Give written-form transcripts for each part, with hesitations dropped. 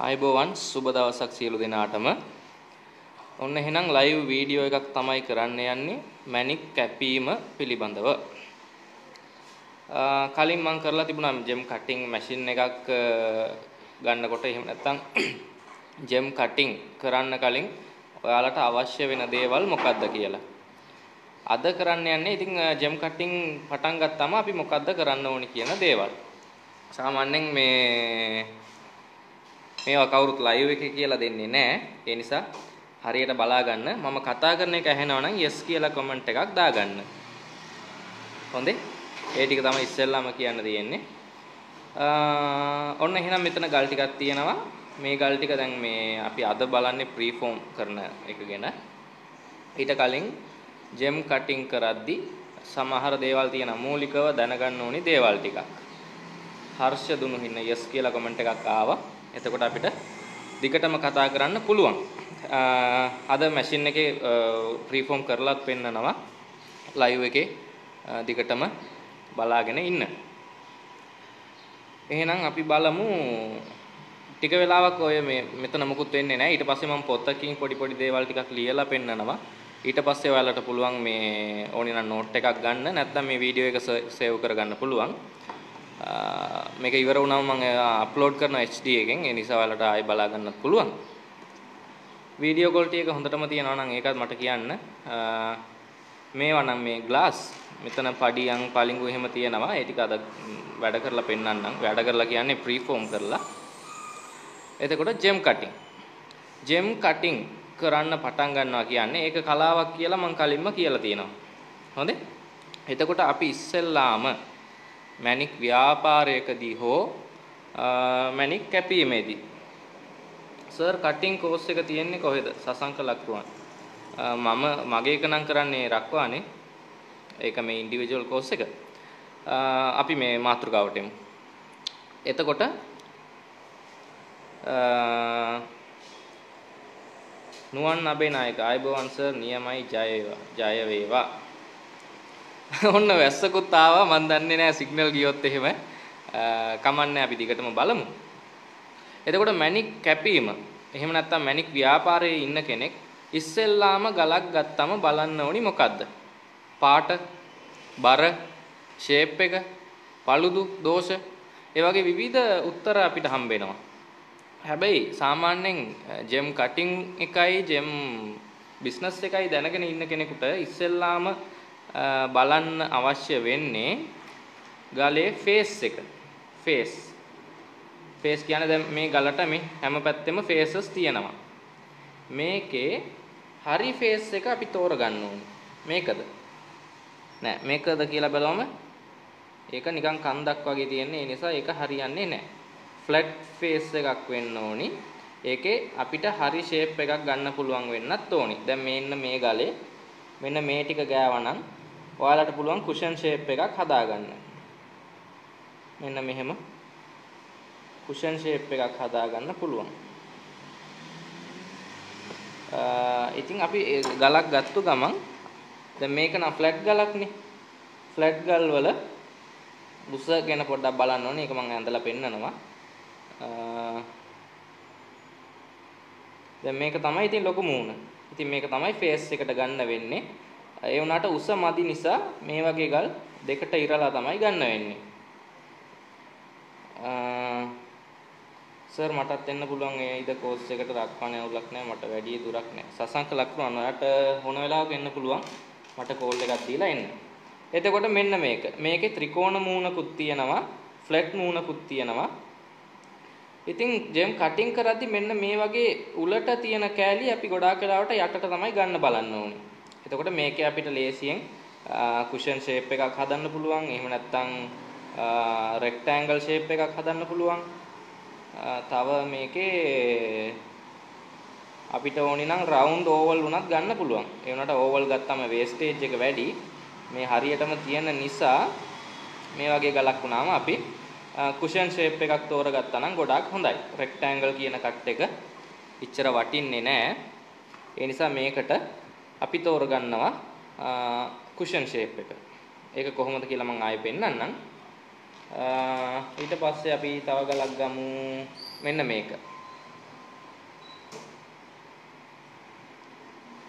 ආයුබෝවන් සුබ දවසක් සියලු දෙනාටම. ඔන්න එහෙනම් ලයිව් වීඩියෝ එකක් තමයි කරන්න යන්නේ මැණික් කැපීම පිළිබඳව. කලින් මම කරලා තිබුණා ජෙම් කටින් මැෂින් එකක් ගන්නකොට එහෙම නැත්නම් ජෙම් කටින් කරන්න කලින් ඔයාලට අවශ්‍ය වෙන දේවල් මොකක්ද කියලා. අද කරන්න යන්නේ ඉතින් ජෙම් කටින් පටන් ගත්තාම අපි මොකක්ද කරන්න ඕනි කියන දේවල්. සාමාන්‍යයෙන් මේවා කවුරුත් ලයිව් එකේ කියලා දෙන්නේ නැහැ. ඒ නිසා හරියට බලා ගන්න. මම කතා කරන එක ඇහෙනවා නම් yes කියලා කමෙන්ට් එකක් දාගන්න. හොඳේ? ඒ ටික තමයි ඉස්සෙල්ලාම කියන්න තියෙන්නේ. ඔන්න එහෙනම් මෙතන ගල් ටිකක් තියෙනවා. මේ ගල් ටික දැන් මේ අපි අද බලන්නේ ප්‍රීෆෝම් කරන එක ගැන. ඊට කලින් ජෙම් කටින් කරද්දි සමහර දේවල් තියෙන මූලිකව දැනගන්න ඕනි දේවල් ටිකක්. හර්ෂ දුනු හින්න yes කියලා කමෙන්ට් එකක් ආවා. එතකොට අපිට දිගටම කතා කරන්න පුළුවන්. අද මැෂින් එකේ ප්‍රීෆෝම් කරලාත් පෙන්නනවා ලයිව් එකේ දිගටම බලාගෙන ඉන්න. එහෙනම් අපි බලමු ටික වෙලාවක් ඔය මෙතන මොකුත් වෙන්නේ නැහැ. ඊට පස්සේ මම පොතකින් පොඩි දේවල් ටිකක් ලියලා පෙන්නනවා. ඊට පස්සේ ඔයාලට පුළුවන් මේ ඕනේ නම් නෝට් එකක් ගන්න. නැත්නම් මේ වීඩියෝ එක සේව් කරගන්න පුළුවන්. මේක ඉවර වුණාම මම අප්ලෝඩ් කරන HD එකෙන්. ඒ නිසා ඔයාලට ආයෙ බලා ගන්නත් පුළුවන්. වීඩියෝ ක්වොලිටි එක හොඳටම තියනවා නම් ඒකත් මට කියන්න. මේවා නම් මේ ග්ලාස් මෙතන පඩියන් පලිඟු එහෙම තියෙනවා. ඒ ටික අද වැඩ කරලා පෙන්නන්නම්. වැඩ කරලා කියන්නේ ප්‍රීෆෝම් කරලා. එතකොට ජෙම් කටින්. ජෙම් කටින් කරන්න පටන් ගන්නවා කියන්නේ ඒක කලාවක් කියලා මම කලින්ම කියලා තියෙනවා. හොඳේ? එතකොට අපි ඉස්සෙල්ලාම මැණික් ව්‍යාපාරයකදී හෝ මැණික් කැපීමේදී සර් කටින් කෝස් එක තියෙන්නේ කොහෙද? සසංක ලක්රුවන්. මගේ එක නම් කරන්නේ රක්වානේ. ඒක මේ ඉන්ඩිවිජුවල් කෝස් එක. අපි මේ මාතෘකාවට එමු. එතකොට නුවන් අබේනායක ආයුබෝවන් සර් නියමයි ජය වේවා. ඔන්න වැස්සකුත් ආවා මන් දන්නේ නැහැ සිග්නල් ගියොත් එහෙම කමන්නේ අපි දිගටම බලමු. එතකොට මැණික් කැපීම එහෙම නැත්නම් මැණික් ව්‍යාපාරයේ ඉන්න කෙනෙක් ඉස්සෙල්ලාම ගලක් ගත්තම බලන්න ඕනි මොකද්ද? පාට, බර, ෂේප් එක, පළුදු, දෝෂ ඒ වගේ විවිධ උත්තර අපිට හම්බ වෙනවා. හැබැයි සාමාන්‍යයෙන් ජෙම් කටින් එකයි ජෙම් බිස්නස් එකයි දැනගෙන ඉන්න කෙනෙකුට ඉස්සෙල්ලාම බලන්න අවශ්‍ය වෙන්නේ ගලේ ෆේස් එක. ෆේස් කියන්නේ දැන් මේ ගලට මේ හැම පැත්තෙම ෆේසස් තියෙනවා. මේකේ හරි ෆේස් එක අපි තෝරගන්න ඕනේ. මේකද? නෑ මේකද කියලා බලවම ඒක නිකන් කන්දක් වගේ තියෙන්නේ. ඒ නිසා ඒක හරියන්නේ නෑ. ෆ්ලැට් ෆේස් එකක් වෙන්න ඕනි. ඒකේ අපිට හරි ෂේප් එකක් ගන්න පුළුවන් වෙන්නත් ඕනි. දැන් මෙන්න මේ ගලේ මෙන්න මේ ටික ගෑවනම් ඔයාලට පුළුවන් කුෂන් ෂේප් එකක් හදාගන්න. මෙන්න මෙහෙම කුෂන් ෂේප් එකක් හදාගන්න පුළුවන්. ඉතින් අපි ගලක් ගත්තු ගමන් දැන් මේක නම් ෆ්ලැට් ගලක්නේ. ෆ්ලැට් ගල් වල උස ගැන පොඩ්ඩක් බලන්න ඕනේ. ඒක මම ඇඳලා පෙන්නනවා. දැන් මේක තමයි ඉතින් ලොකු මූණ. ඉතින් මේක තමයි ෆේස් එකට ගන්න වෙන්නේ. ඒ වුණාට උස මදි නිසා මේ වගේ ගල් දෙකට ඉරලා තමයි ගන්න වෙන්නේ. සර් මටත් එන්න පුළුවන් ඒ ඉද කෝස් එකට රක්වානේ අවුලක් නැහැ. මට වැඩි දුරක් නැහැ. සසංක ලක්රුවන් ඔයාලට ඕන වෙලාවක එන්න පුළුවන්. මට කෝල් එකක් දීලා එන්න. එතකොට මෙන්න මේක. මේකේ ත්‍රිකෝණ මූණකුත් තියෙනවා, ෆ්ලැට් මූණකුත් තියෙනවා. ඉතින් ජෙම් කටින් කරද්දි මෙන්න මේ වගේ උලට තියෙන කෑලි අපි ගොඩාක් වෙලාවට යටට තමයි ගන්න බලන්න ඕනේ. එතකොට මේකේ අපිට ලේසියෙන් කුෂන් ෂේප් එකක් හදන්න පුළුවන්. එහෙම නැත්නම් රෙක්ටැන්ගල් ෂේප් එකක් හදන්න පුළුවන්. තව මේකේ අපිට ඕනි නම් රවුන්ඩ් ඕවල් උනත් ගන්න පුළුවන්. ඒ වුණාට ඕවල් ගත්තම වේස්ටේජ් එක වැඩි. මේ හරියටම තියෙන නිසා මේ වගේ ගලක් වුණාම අපි කුෂන් ෂේප් එකක් තෝරගත්තා නම් ගොඩාක් හොඳයි. රෙක්ටැන්ගල් කියන කට් එක ඉච්චර වටින්නේ නැහැ. ඒ නිසා මේකට අපි තෝරගන්නවා කුෂන් ෂේප් එක. ඒක කොහොමද කියලා මම ආයෙ පෙන්නන්නම්. ඊට පස්සේ අපි තව ගලක් ගමු. මෙන්න මේක.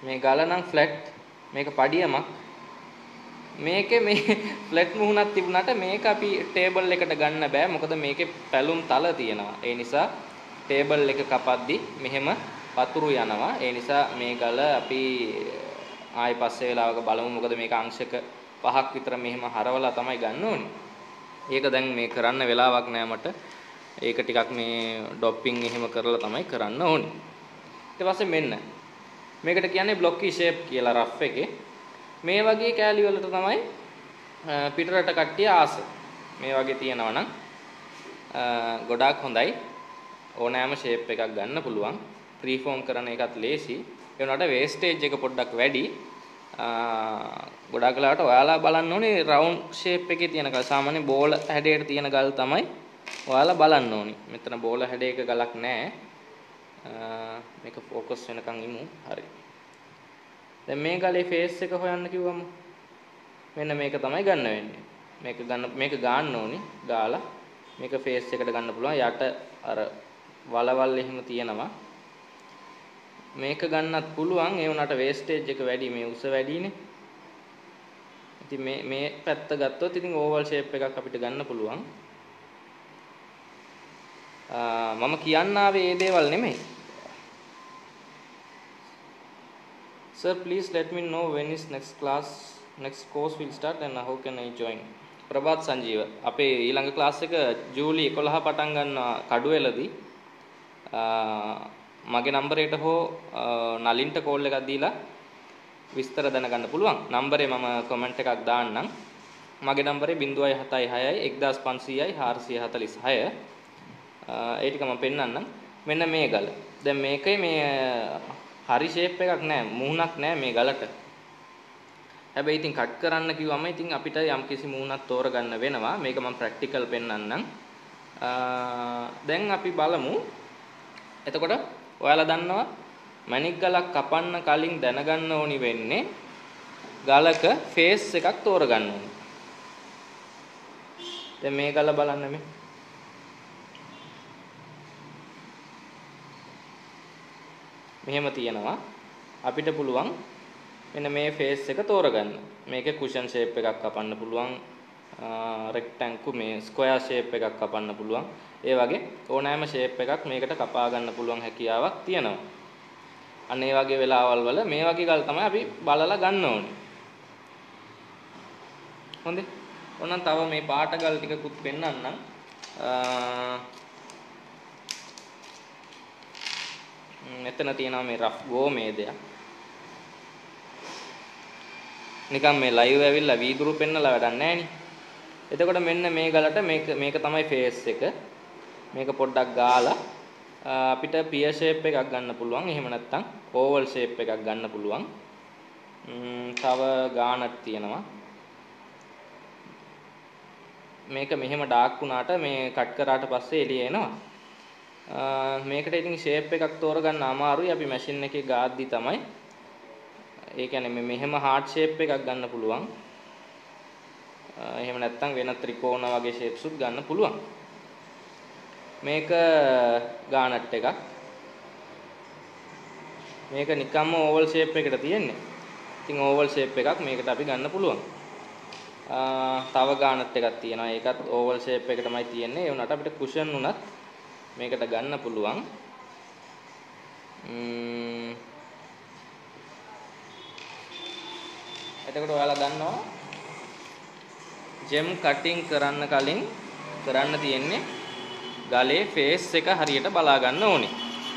මේ ගල නම් ෆ්ලැට්. මේක පඩියමක්. මේකේ මේ ෆ්ලැට් මුහුණක් තිබුණාට මේක අපි ටේබල් එකට ගන්න බෑ. මොකද මේකේ පැලුම් තල තියෙනවා. ඒ නිසා ටේබල් එක කපද්දි මෙහෙම පතුරු යනවා. ඒ නිසා මේ ගල අපි ආයි පස්සේ වෙලාවක බලමු. මොකද මේක අංශක 5ක් විතර මෙහෙම හරවලා තමයි ගන්න ඕනේ. ඒක දැන් මේ කරන්න වෙලාවක් නෑ මට. ඒක ටිකක් මේ ඩොප්පින් එහෙම කරලා තමයි කරන්න ඕනේ. ඊට පස්සේ මෙන්න මේකට කියන්නේ බ්ලොකි ෂේප් කියලා රෆ් එකේ. මේ වගේ කෑලි වලට තමයි පිටරට කට්ටිය ආස. මේ වගේ තියෙනවා නම් ගොඩාක් හොඳයි. ඕනෑම ෂේප් එකක් ගන්න පුළුවන්. ෆ්‍රීෆෝම් කරන එකත් ලේසි. ඒ වුණාට වේස්ටේජ් එක පොඩ්ඩක් වැඩි. ගොඩාක් වෙලාවට ඔයාලා බලන්න ඕනේ රවුන්ඩ් ෂේප් එකේ තියෙන ගල්. සාමාන්‍ය බෝල හැඩයට තියෙන ගල් තමයි ඔයාලා බලන්න ඕනේ. මෙතන බෝල හැඩයක ගලක් නැහැ. මේක ફોකස් වෙනකන් ඉමු. හරි. දැන් මේ ගලේ ෆේස් එක හොයන්න කිව්වම මෙන්න මේක තමයි ගන්න වෙන්නේ. මේක ගන්න ඕනේ. ගාලා මේක ෆේස් එකට ගන්න පුළුවන්. යට අර වලවල් එහෙම තියෙනවා. මේක ගන්නත් පුළුවන්. ඒ වුණාට වේස්ටේජ් එක වැඩි. මේ උස වැඩිනේ. ඉතින් මේ පැත්ත ගත්තොත් ඉතින් ඕවල් ෂේප් එකක් අපිට ගන්න පුළුවන්. මම කියන්න ආවේ මේ දේවල් නෙමෙයි. Sir, please let me know when is next course will start and how can I join? Prabhath Sanjeewa අපේ ඊළඟ ක්ලාස් එක ජූලි 11 පටන් ගන්නවා කඩුවෙලදී. මගේ නම්බරයට හෝ නලින්ට කෝල් එකක් දීලා විස්තර දැනගන්න පුළුවන්. නම්බරේ මම කමෙන්ට් එකක් දාන්නම්. මගේ නම්බරේ 076 1500යි 446. ඒ ටික මම පෙන්නන්නම්. මෙන්න මේ ගල. දැන් මේකේ මේ හරි ෂේප් එකක් නැහැ, මූණක් නැහැ මේ ගලට. හැබැයි ඉතින් කට් කරන්න කිව්වම ඉතින් අපිට යම්කිසි මූණක් තෝරගන්න වෙනවා. මේක මම ප්‍රැක්ටිකල් පෙන්නන්නම්. දැන් අපි බලමු. එතකොට ඔයාලා දන්නවා මැණික් ගලක් කපන්න කලින් දැනගන්න ඕනි වෙන්නේ ගලක ෆේස් එකක් තෝරගන්න ඕනි. දැන් මේ ගල බලන්න මේ. මෙහෙම තියෙනවා. අපිට පුළුවන් මෙන්න මේ ෆේස් එක තෝරගන්න. මේකේ කුෂන් ෂේප් එකක් කපන්න පුළුවන්. රෙක්ටැන්ගල් මේ ස්ක්වයර් ෂේප් එකක් කපන්න පුළුවන්. ඒ වගේ ඕනෑම ෂේප් එකක් මේකට කපා ගන්න පුළුවන් හැකියාවක් තියෙනවා. අන්න ඒ වගේ වෙලාවල් වල මේ වගේ ගල් තමයි අපි බලලා ගන්න ඕනේ. හොඳේ. ඕනනම් තව මේ පාට ගල් ටිකකුත් පෙන්නන්නම්. මෙතන තියෙනවා මේ රෆ් ගෝමේදයක්. නිකන් මේ ලයිව් ඇවිල්ලා වීදුරු පෙන්නලා වැඩක් නැහැ නේ. එතකොට මෙන්න මේ ගලට මේක තමයි ෆේස් එක. මේක පොඩ්ඩක් ගාලා අපිට පියර් ෂේප් එකක් ගන්න පුළුවන්. එහෙම නැත්නම් ඕවල් ෂේප් එකක් ගන්න පුළුවන්. තව ගානක් තියෙනවා. මේක මෙහෙම ඩාර්ක් වුණාට මේ කට් කරාට පස්සේ එළිය එනවා. මේකට ඉතින් ෂේප් එකක් තෝරගන්න අමාරුයි. අපි මැෂින් එකේ ගාද්දි තමයි. ඒ කියන්නේ මෙහෙම හાર્ට් ෂේප් එකක් ගන්න පුළුවන්. එහෙම නැත්නම් වෙන ත්‍රිකෝණ වගේ ෂේප්ස් උත් ගන්න පුළුවන්. මේක ගානට් එකක්. මේක නිකම්ම ඕවල් ෂේප් එකට තියෙන්නේ. ඉතින් ඕවල් ෂේප් එකක් මේකට අපි ගන්න පුළුවන්. තව ගානට් එකක් තියෙනවා. ඒකත් ඕවල් ෂේප් එක තමයි තියෙන්නේ. ඒ වුණාට අපිට කුෂන් උනත් මේකට ගන්න පුළුවන්. එතකොට ඔයාලා දන්නවා ජෙම් කටින් කරන්න කලින් කරන්න තියෙන්නේ ගලේ ෆේස් එක හරියට බලා ගන්න ඕනේ.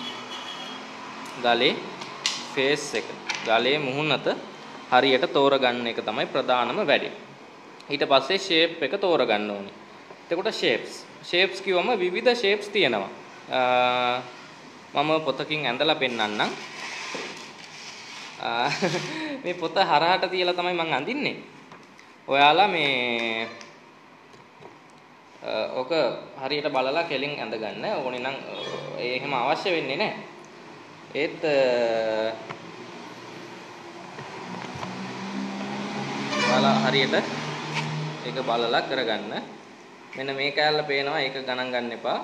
ගලේ ෆේස් එක, ගලේ මුහුණත හරියට තෝරගන්න එක තමයි ප්‍රධානම වැඩේ. ඊට පස්සේ ෂේප් එක තෝරගන්න ඕනේ. එතකොට ෂේප්ස් කිව්වම විවිධ ෂේප්ස් තියෙනවා. මම පොතකින් ඇඳලා පෙන්නන්නම්. මේ පොත හරහට තියලා තමයි මම අඳින්නේ. ඔයාලා මේ ඔක හරියට බලලා කෙලින් ඇඳ ගන්න ඕනේ නම් එහෙම අවශ්‍ය වෙන්නේ නැහැ. ඒත් ඔයාලා හරියට ඒක බලලා කරගන්න. මෙන්න මේ කෑල්ල පේනවා. ඒක ගණන් ගන්න එපා.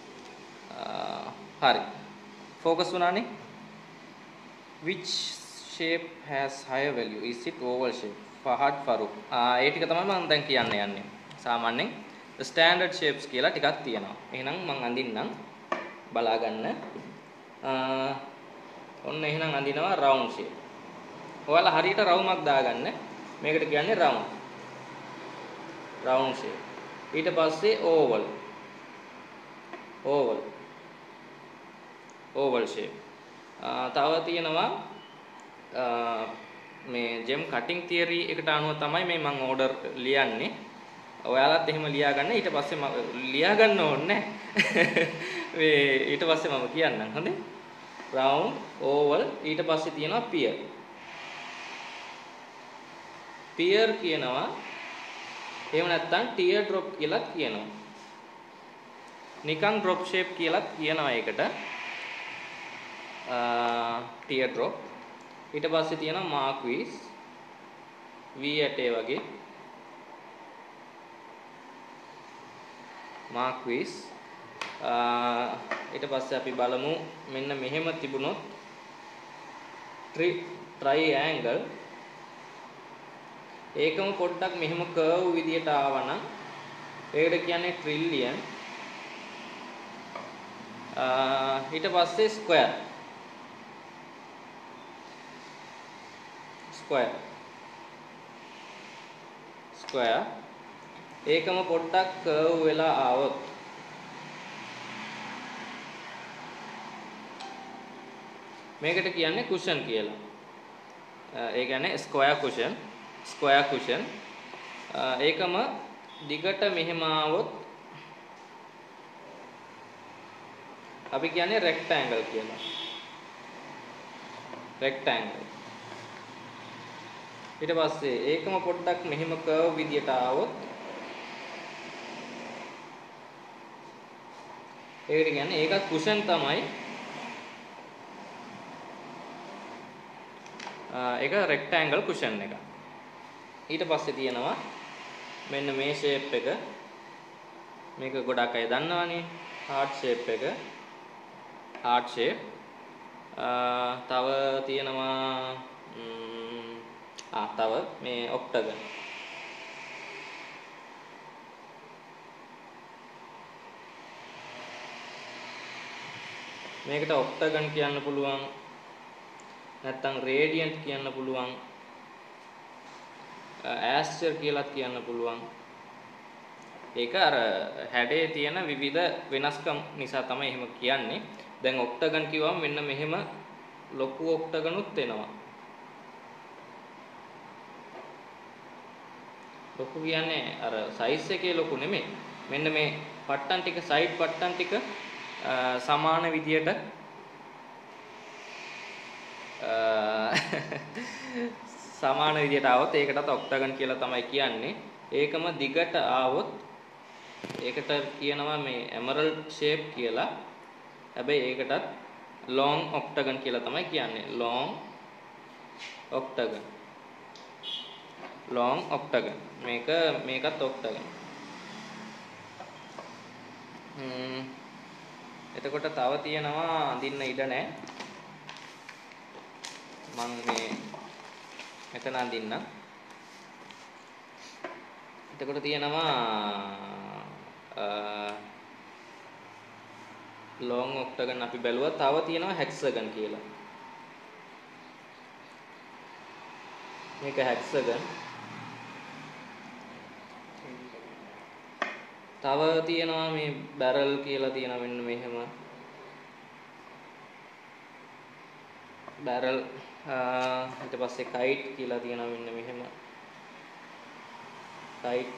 හරි. ફોකස් වුණානේ. which shape has higher value? Is it oval shape? Fahad Farooq. ඒ ටික තමයි මම දැන් කියන්න යන්නේ. සාමාන්‍යයෙන් standard shapes කියලා ටිකක් තියෙනවා. එහෙනම් මම අඳින්නම් බලා ගන්න. ඔන්න එහෙනම් අඳිනවා round shape. ඔයාලා හරියට රවුමක් දාගන්න. මේකට කියන්නේ round. round shape. ඊට පස්සේ oval. oval. oval shape. තව තියෙනවා මේ gem cutting theory එකට අනුව තමයි මේ මම order ලියන්නේ. ඔයාලත් එහෙම ලියා ගන්න. ඊට පස්සේ මම ලියා ගන්න ඕනේ මේ ඊට පස්සේ මම කියන්නම්. හොඳේ? round, oval, ඊට පස්සේ තියෙනවා pier. pier කියනවා. එහෙම නැත්නම් tear drop කියලාත් කියනවා. නිකන් drop shape කියලාත් කියනවා ඒකට. tear drop. ඊට පස්සේ තියෙනවා marquise. V ඇටේ වගේ. marquise. ඊට පස්සේ අපි බලමු මෙන්න මෙහෙම තිබුණොත් triangle ඒකම පොඩ්ඩක් මෙහෙම curve විදියට ආවනම් ඒකට කියන්නේ trillion. ඊට පස්සේ square. ඒකම පොඩ්ඩක් curve වෙලා ආවොත් මේකට කියන්නේ cushion කියලා. ඒ කියන්නේ square cushion. ඒකම දිගට මෙහෙම ආවොත් අපි කියන්නේ rectangle කියලා. rectangle. ඊට පස්සේ ඒකම පොඩ්ඩක් මෙහෙම curve විදියට ආවොත් ඒකට කියන්නේ ඒකත් cushion තමයි. ඒක rectangle cushion එක. ඊට පස්සේ තියෙනවා මෙන්න මේ shape එක. මේක ගොඩක් අය දන්නවනේ. heart shape එක. heart shape. තව තියෙනවා තව මේ octagon. මේකට octagon කියන්න පුළුවන්. නැත්නම් radiant කියන්න පුළුවන්. aster කියලාත් කියන්න පුළුවන්. ඒක අර හැඩේ තියෙන විවිධ වෙනස්කම් නිසා තමයි එහෙම කියන්නේ. දැන් octagon කිව්වම මෙන්න මෙහෙම ලොකු octagon උත් එනවා. ලොකු කියන්නේ අර size එකේ ලොකු නෙමෙයි. මෙන්න මේ පට්ටන් ටික side පට්ටන් ටික සමාන විදියට සමාන විදියට આવොත් ඒකටත් octagon කියලා තමයි කියන්නේ. ඒකම දිගට આવොත් ඒකට කියනවා මේ emerald shape කියලා. හැබැයි ඒකටත් long octagon කියලා තමයි කියන්නේ. long octagon. මේකත් octagon. එතකොට තව තියෙනවා අඳින්න ඉඩ නැහැ. මම මේ මෙතන අඳින්න. එතකොට තියෙනවා long octagon අපි බැලුවා. තව තියෙනවා hexagon කියලා. මේක hexagon. තව තියෙනවා මේ barrel කියලා තියෙනවා මෙන්න මෙහෙම. barrel ඊට පස්සේ kite කියලා තියෙනවා මෙන්න මෙහෙම. kite.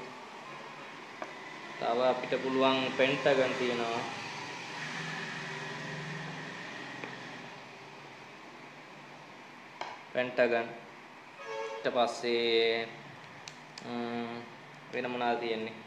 තව අපිට පුළුවන් pentagon තියෙනවා. pentagon. ඊට පස්සේ වෙන මොනවද තියෙන්නේ?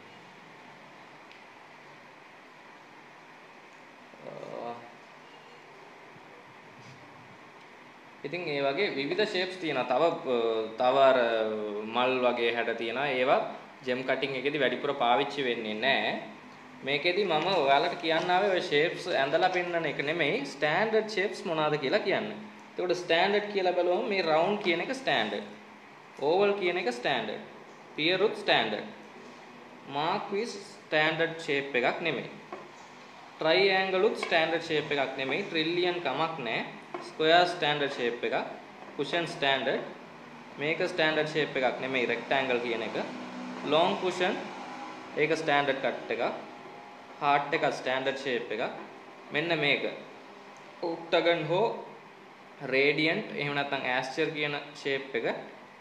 ඉතින් ඒ වගේ විවිධ shapes තියෙනවා. තව අර මල් වගේ හැඩ තියෙනවා. ඒවා gem cutting එකේදී වැඩිපුර පාවිච්චි වෙන්නේ නැහැ. මේකෙදි මම ඔයාලට කියන්න ආවේ ඔය shapes ඇඳලා පෙන්නන එක නෙමෙයි standard shapes මොනවාද කියලා කියන්න. එතකොට ස්ටෑන්ඩඩ් කියලා බලුවම මේ රවුන්ඩ් කියන එක ස්ටෑන්ඩඩ්. ඕවල් කියන එක ස්ටෑන්ඩඩ්. පියර් උත් ස්ටෑන්ඩඩ්. මාක්විස් ස්ටෑන්ඩඩ් ෂේප් එකක් නෙමෙයි. ට්‍රයිඇන්ගල් උත් ස්ටෑන්ඩඩ් ෂේප් එකක් නෙමෙයි. ට්‍රිලියන් කමක් නැහැ. ස්ක්වෙයාර් ස්ටෑන්ඩඩ් ෂේප් එකක්. Cushion standard. මේක ස්ටෑන්ඩඩ් ෂේප් එකක් නෙමෙයි රෙක්ටැන්ගල් කියන එක. ලොන් කුෂන් ඒක ස්ටෑන්ඩඩ් කට් එකක්. හાર્ට් එක ස්ටෑන්ඩඩ් ෂේප් එකක්. මෙන්න මේක ඔක්ටගන් හෝ රේඩියන්ට් එහෙම නැත්නම් ඇස්චර් කියන ෂේප් එක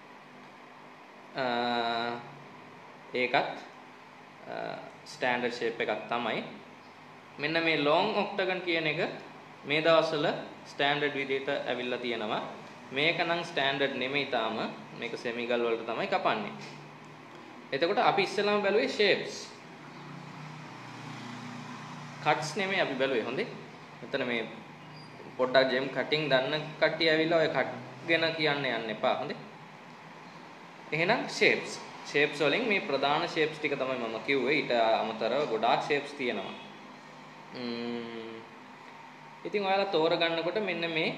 ඒකත් ස්ටෑන්ඩඩ් ෂේප් එකක් තමයි. මෙන්න මේ ලොන් ඔක්ටගන් කියන එක මේ දවස්වල ස්ටෑන්ඩඩ් විදිහට ඇවිල්ලා තියෙනවා. මේක නම් ස්ටෑන්ඩඩ් නෙමෙයි තාම. මේක සෙමිගල් වලට තමයි කපන්නේ. එතකොට අපි ඉස්සෙල්ලාම බැලුවේ ෂේප්ස්. කට්ස් නෙමෙයි අපි බැලුවේ. හොඳේ. මෙතන මේ පොඩ්ඩක් ජෙම් කටින් දන්න කට්ටිය ඇවිල්ලා ඔය කට් ගැන කියන්න යන්න එපා. හොඳේ. එහෙනම් ෂේප්ස්. ෂේප්ස් වලින් මේ ප්‍රධාන ෂේප්ස් ටික තමයි මම කිව්වේ. ඊට අමතරව ගොඩාක් ෂේප්ස් තියෙනවා. ඉතින් ඔයාලා තෝරගන්නකොට මෙන්න මේ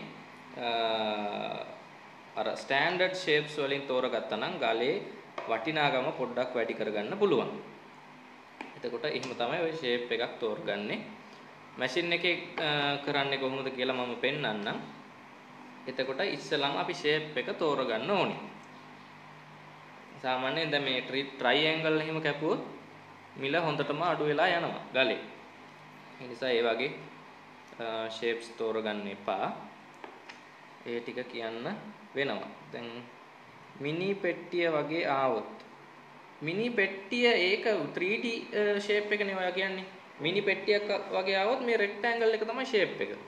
අර ස්ටෑන්ඩඩ් ෂේප්ස් වලින් තෝරගත්තා නම් ගලේ වටිනාකම පොඩ්ඩක් වැඩි කරගන්න පුළුවන්. එතකොට එහෙම තමයි ඔය ෂේප් එකක් තෝරගන්නේ. මැෂින් එකේ කරන්නේ කොහොමද කියලා මම පෙන්නන්නම්. එතකොට ඉස්සෙල්ලාම අපි ෂේප් එක තෝරගන්න ඕනේ. සාමාන්‍යයෙන් දැන් මේ ට්‍රයිඇන්ගල් එහෙම කැපුවොත් මිල හොඳටම අඩු වෙලා යනවා ගලේ. ඒ නිසා ඒ වගේ ෂේප්ස් තෝරගන්න එපා. ඒ ටික කියන්න වෙනවා. දැන් මිනි පෙට්ටිය වගේ ආවොත් මිනි පෙට්ටිය ඒක 3D ෂේප් එකනේ ඔයා කියන්නේ. මිනි පෙට්ටියක් වගේ ආවොත් මේ රෙක්ටැන්ගල් එක තමයි ෂේප් එක.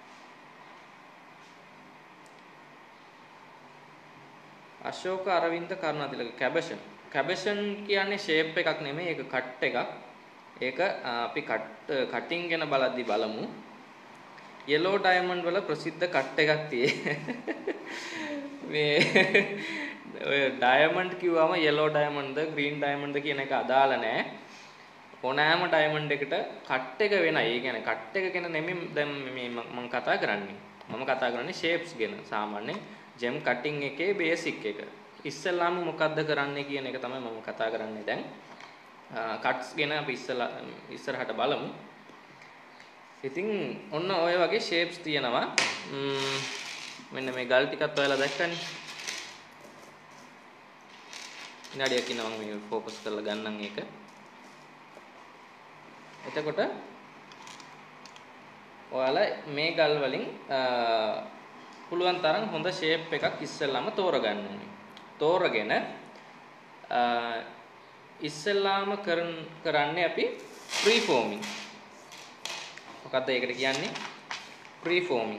අශෝක අරවින්ද කරුණාතිලක කැබෂන් කියන්නේ ෂේප් එකක් නෙමෙයි. ඒක කට් එකක්. ඒක අපි කටින් ගැන බලද්දි බලමු. yellow diamond වල ප්‍රසිද්ධ කට් එකක් තියෙන්නේ. මේ ඔය ඩයමන්ඩ් කිව්වම yellow diamond ද green diamond ද කියන එක අදාළ නැහැ. ඕනෑම ඩයමන්ඩ් එකට කට් එක වෙනයි. ඒ කියන්නේ කට් එක ගැන නෙමෙයි දැන් මේ මම කතා කරන්නේ. මම කතා කරන්නේ ෂේප්ස් ගැන. සාමාන්‍යයෙන් ජෙම් කටින් එකේ බේසික් එක. ඉස්සෙල්ලාම මොකද්ද කරන්නේ කියන එක තමයි මම කතා කරන්නේ දැන්. කට්ස් ගැන අපි ඉස්සරහට බලමු. ඉතින් ඔන්න ඔය වගේ ෂේප්ස් තියෙනවා. මෙන්න මේ ගල් ටිකත් ඔයාලා දැක්කනේ. විනාඩියක් ඉන්නවා මම මේ ફોකස් කරලා ගන්නම් ඒක. එතකොට ඔයාලා මේ ගල් වලින් පුළුවන් තරම් හොඳ ෂේප් එකක් ඉස්සෙල්ලාම තෝරගන්න ඕනේ. තෝරගෙන ඉස්සෙල්ලාම කරන්නේ අපි ප්‍රී ෆෝමින්. මොකක්ද ඒකට කියන්නේ? ප්‍රී ෆෝමින්.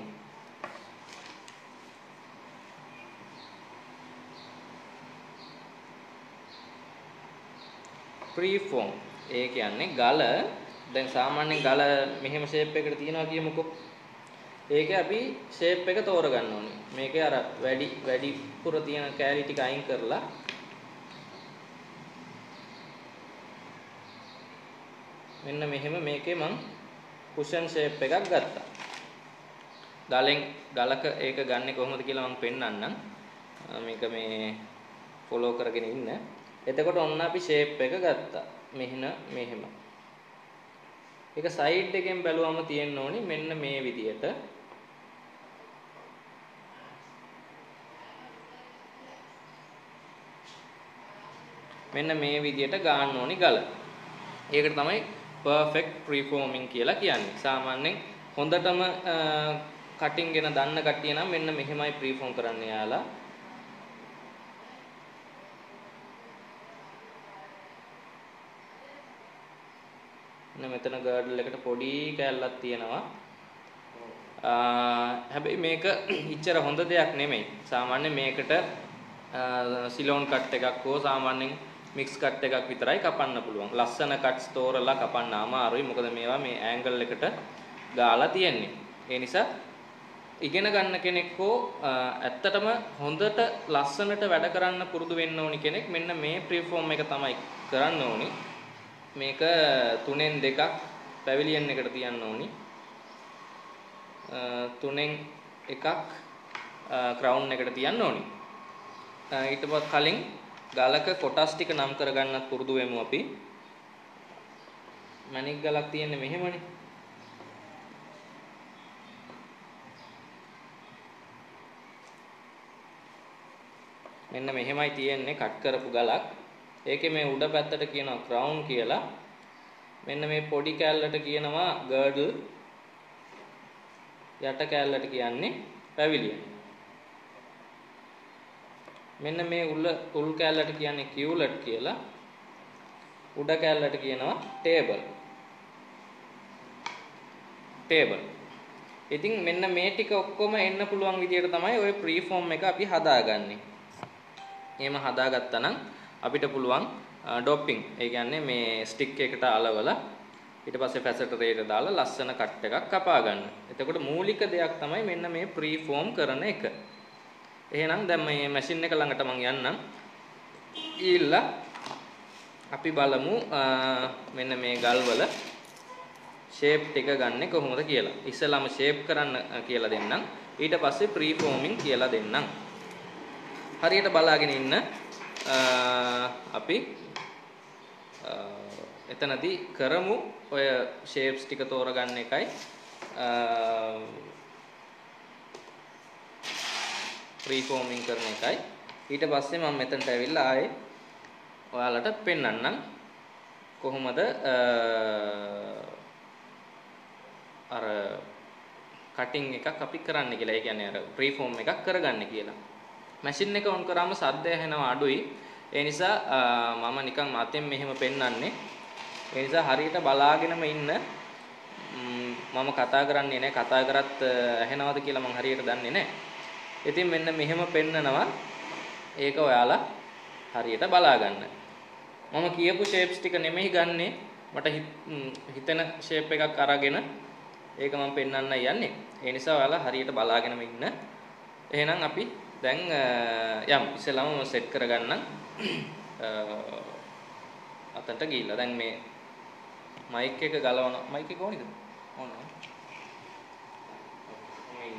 ප්‍රී ෆෝම්. ඒ කියන්නේ ගල දැන් සාමාන්‍යයෙන් ගල මෙහෙම ෂේප් එකකට තියනවා කියමුකෝ. ඒකේ අපි ෂේප් එක තෝරගන්න ඕනේ. මේකේ අර වැඩි පුර තියෙන කැලි ටික අයින් කරලා මෙන්න මෙහෙම මේකේ මං කුෂන් ෂේප් එකක් ගත්තා. ගලක ඒක ගන්නෙ කොහොමද කියලා මම පෙන්නන්නම්. මේක මේ ෆලෝ කරගෙන ඉන්න. එතකොට ඔන්න අපි ෂේප් එක ගත්තා. මෙහෙම. ඒක සයිඩ් එකෙන් බැලුවම තියෙන්න ඕනි මෙන්න මේ විදියට. මෙන්න මේ විදියට ගන්න ඕනි ගල. ඒකට තමයි perfect preforming කියලා කියන්නේ. සාමාන්‍යයෙන් හොඳටම කටින් ගැන දන්න කට්ටිය නම් මෙන්න මෙහෙමයි preform කරන්න යාලා. මෙතන ගර්ඩල් එකට පොඩි කැල්ලක් තියෙනවා. හැබැයි මේක ඉච්චර හොඳ දෙයක් නෙමෙයි. සාමාන්‍යයෙන් මේකට සිලෝන් කට් එකක් හෝ සාමාන්‍යයෙන් මික්ස් කට් එකක් විතරයි කපන්න පුළුවන්. ලස්සන කට්ස් තෝරලා කපන්න අමාරුයි. මොකද මේවා මේ ඇන්ගල් එකට ගාලා තියෙන්නේ. ඒ නිසා ඉගෙන ගන්න කෙනෙක් හෝ ඇත්තටම හොඳට ලස්සනට වැඩ කරන්න පුරුදු වෙන්න ඕනි කෙනෙක් මෙන්න මේ ප්‍රීෆෝම් එක තමයි කරන්න ඕනි. මේක 3න් 2ක් පැවිලියන් එකට තියන්න ඕනි. 3න් 1ක් ක්‍රවුන් එකට තියන්න ඕනි. ඊට පස්සේ කලින් ගලක කොටස් ටික නම් කරගන්නත් පුරුදු වෙමු අපි. මණික් ගලක් තියෙන්නේ මෙහෙමනේ. මෙන්න මෙහෙමයි තියෙන්නේ කට් කරපු ගලක්. ඒකේ මේ උඩ පැත්තට කියනවා ක්‍රවුන් කියලා. මෙන්න මේ පොඩි කෑල්ලට කියනවා ගර්ඩල්. යට කෑල්ලට කියන්නේ පැවිලියන්. මෙන්න මේ උල් කෑල්ලට කියන්නේ කියුලට් කියලා. උඩ කෑල්ලට කියනවා ටේබල්. ඉතින් මෙන්න මේ ටික ඔක්කොම එන්න පුළුවන් විදියට තමයි ওই ප්‍රීෆෝම් එක අපි හදාගන්නේ. එහෙම හදාගත්තා නම් අපිට පුළුවන් ඩොප්පින්. ඒ කියන්නේ මේ ස්ටික් එකට අලවලා ඊට පස්සේ ෆැසටරේට දාලා ලස්සන කට් එකක් කපා ගන්න. එතකොට මූලික දෙයක් තමයි මෙන්න මේ ප්‍රීෆෝම් කරන එක. එහෙනම් දැන් මේ මැෂින් එක ළඟට මම යන්නම්. ඊළඟ අපි බලමු මෙන්න මේ ගල් වල ෂේප් ටික ගන්නෙ කොහොමද කියලා. ඉස්සෙල්ලාම ෂේප් කරන්න කියලා දෙන්නම්. ඊට පස්සේ ප්‍රීෆෝමින් කියලා දෙන්නම්. හරියට බලාගෙන ඉන්න අපි එතනදී කරමු ඔය ෂේප්ස් ටික තෝරගන්න එකයි ප්‍රීෆෝමින් කරන එකයි. ඊට පස්සේ මම මෙතනට ඇවිල්ලා ආයේ ඔයාලට පෙන්වන්නම් කොහොමද අර කටින් එකක් අපි කරන්න කියලා. ඒ කියන්නේ අර ප්‍රීෆෝම් එකක් කරගන්න කියලා. මැෂින් එක ඔන් කරාම සද්දය ඇහෙනවා අඩුයි. ඒ නිසා මම නිකන් මතෙන් මෙහෙම පෙන්වන්නේ. ඒ නිසා හරියට බලාගෙනම ඉන්න. මම කතා කරන්නේ නැහැ. කතා කරත් ඇහෙනවද කියලා මම හරියට දන්නේ නැහැ. ඉතින් මෙන්න මෙහෙම පෙන්නනවා. ඒක ඔයාලා හරියට බලා ගන්න. මම කියපු ෂේප්ස් ටික නෙමෙයි ගන්නෙ. මට හිතෙන ෂේප් එකක් අරගෙන ඒක මම පෙන්වන්න යන්නේ. ඒ නිසා ඔයාලා හරියට බලාගෙනම ඉන්න. එහෙනම් අපි දැන් යමු. ඉස්සෙල්ලාම මම සෙට් කරගන්නම්. අතට ගිහිල්ලා දැන් මේ මයික් එක ගලවන මයික් එක ඕනිද? ඕන. මෙන්න.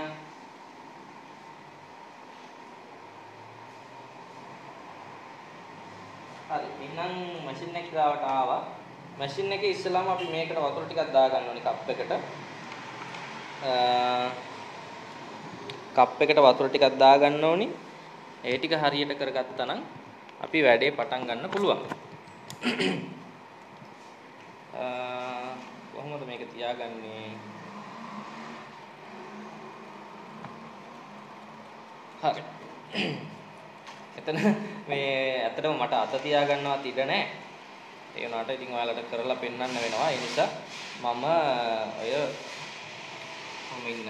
හරි. එහෙනම් මැෂින් එක ගාවට ආවා. මැෂින් එකේ ඉස්සෙල්ලාම අපි මේකට වතුර ටිකක් දාගන්න ඕනේ කප් එකට. කප් එකට වතුර ටිකක් දාගන්න ඕනි. ඒ ටික හරියට කරගත්තා නම් අපි වැඩේ පටන් ගන්න පුළුවන්. කොහොමද මේක තියාගන්නේ? හරි. එතන මේ ඇත්තටම මට අත තියාගන්නවත් ඉඩ නැහැ. ඒ වුණාට ඉතින් ඔයාලට කරලා පෙන්වන්න වෙනවා. ඒ නිසා මම ඉන්න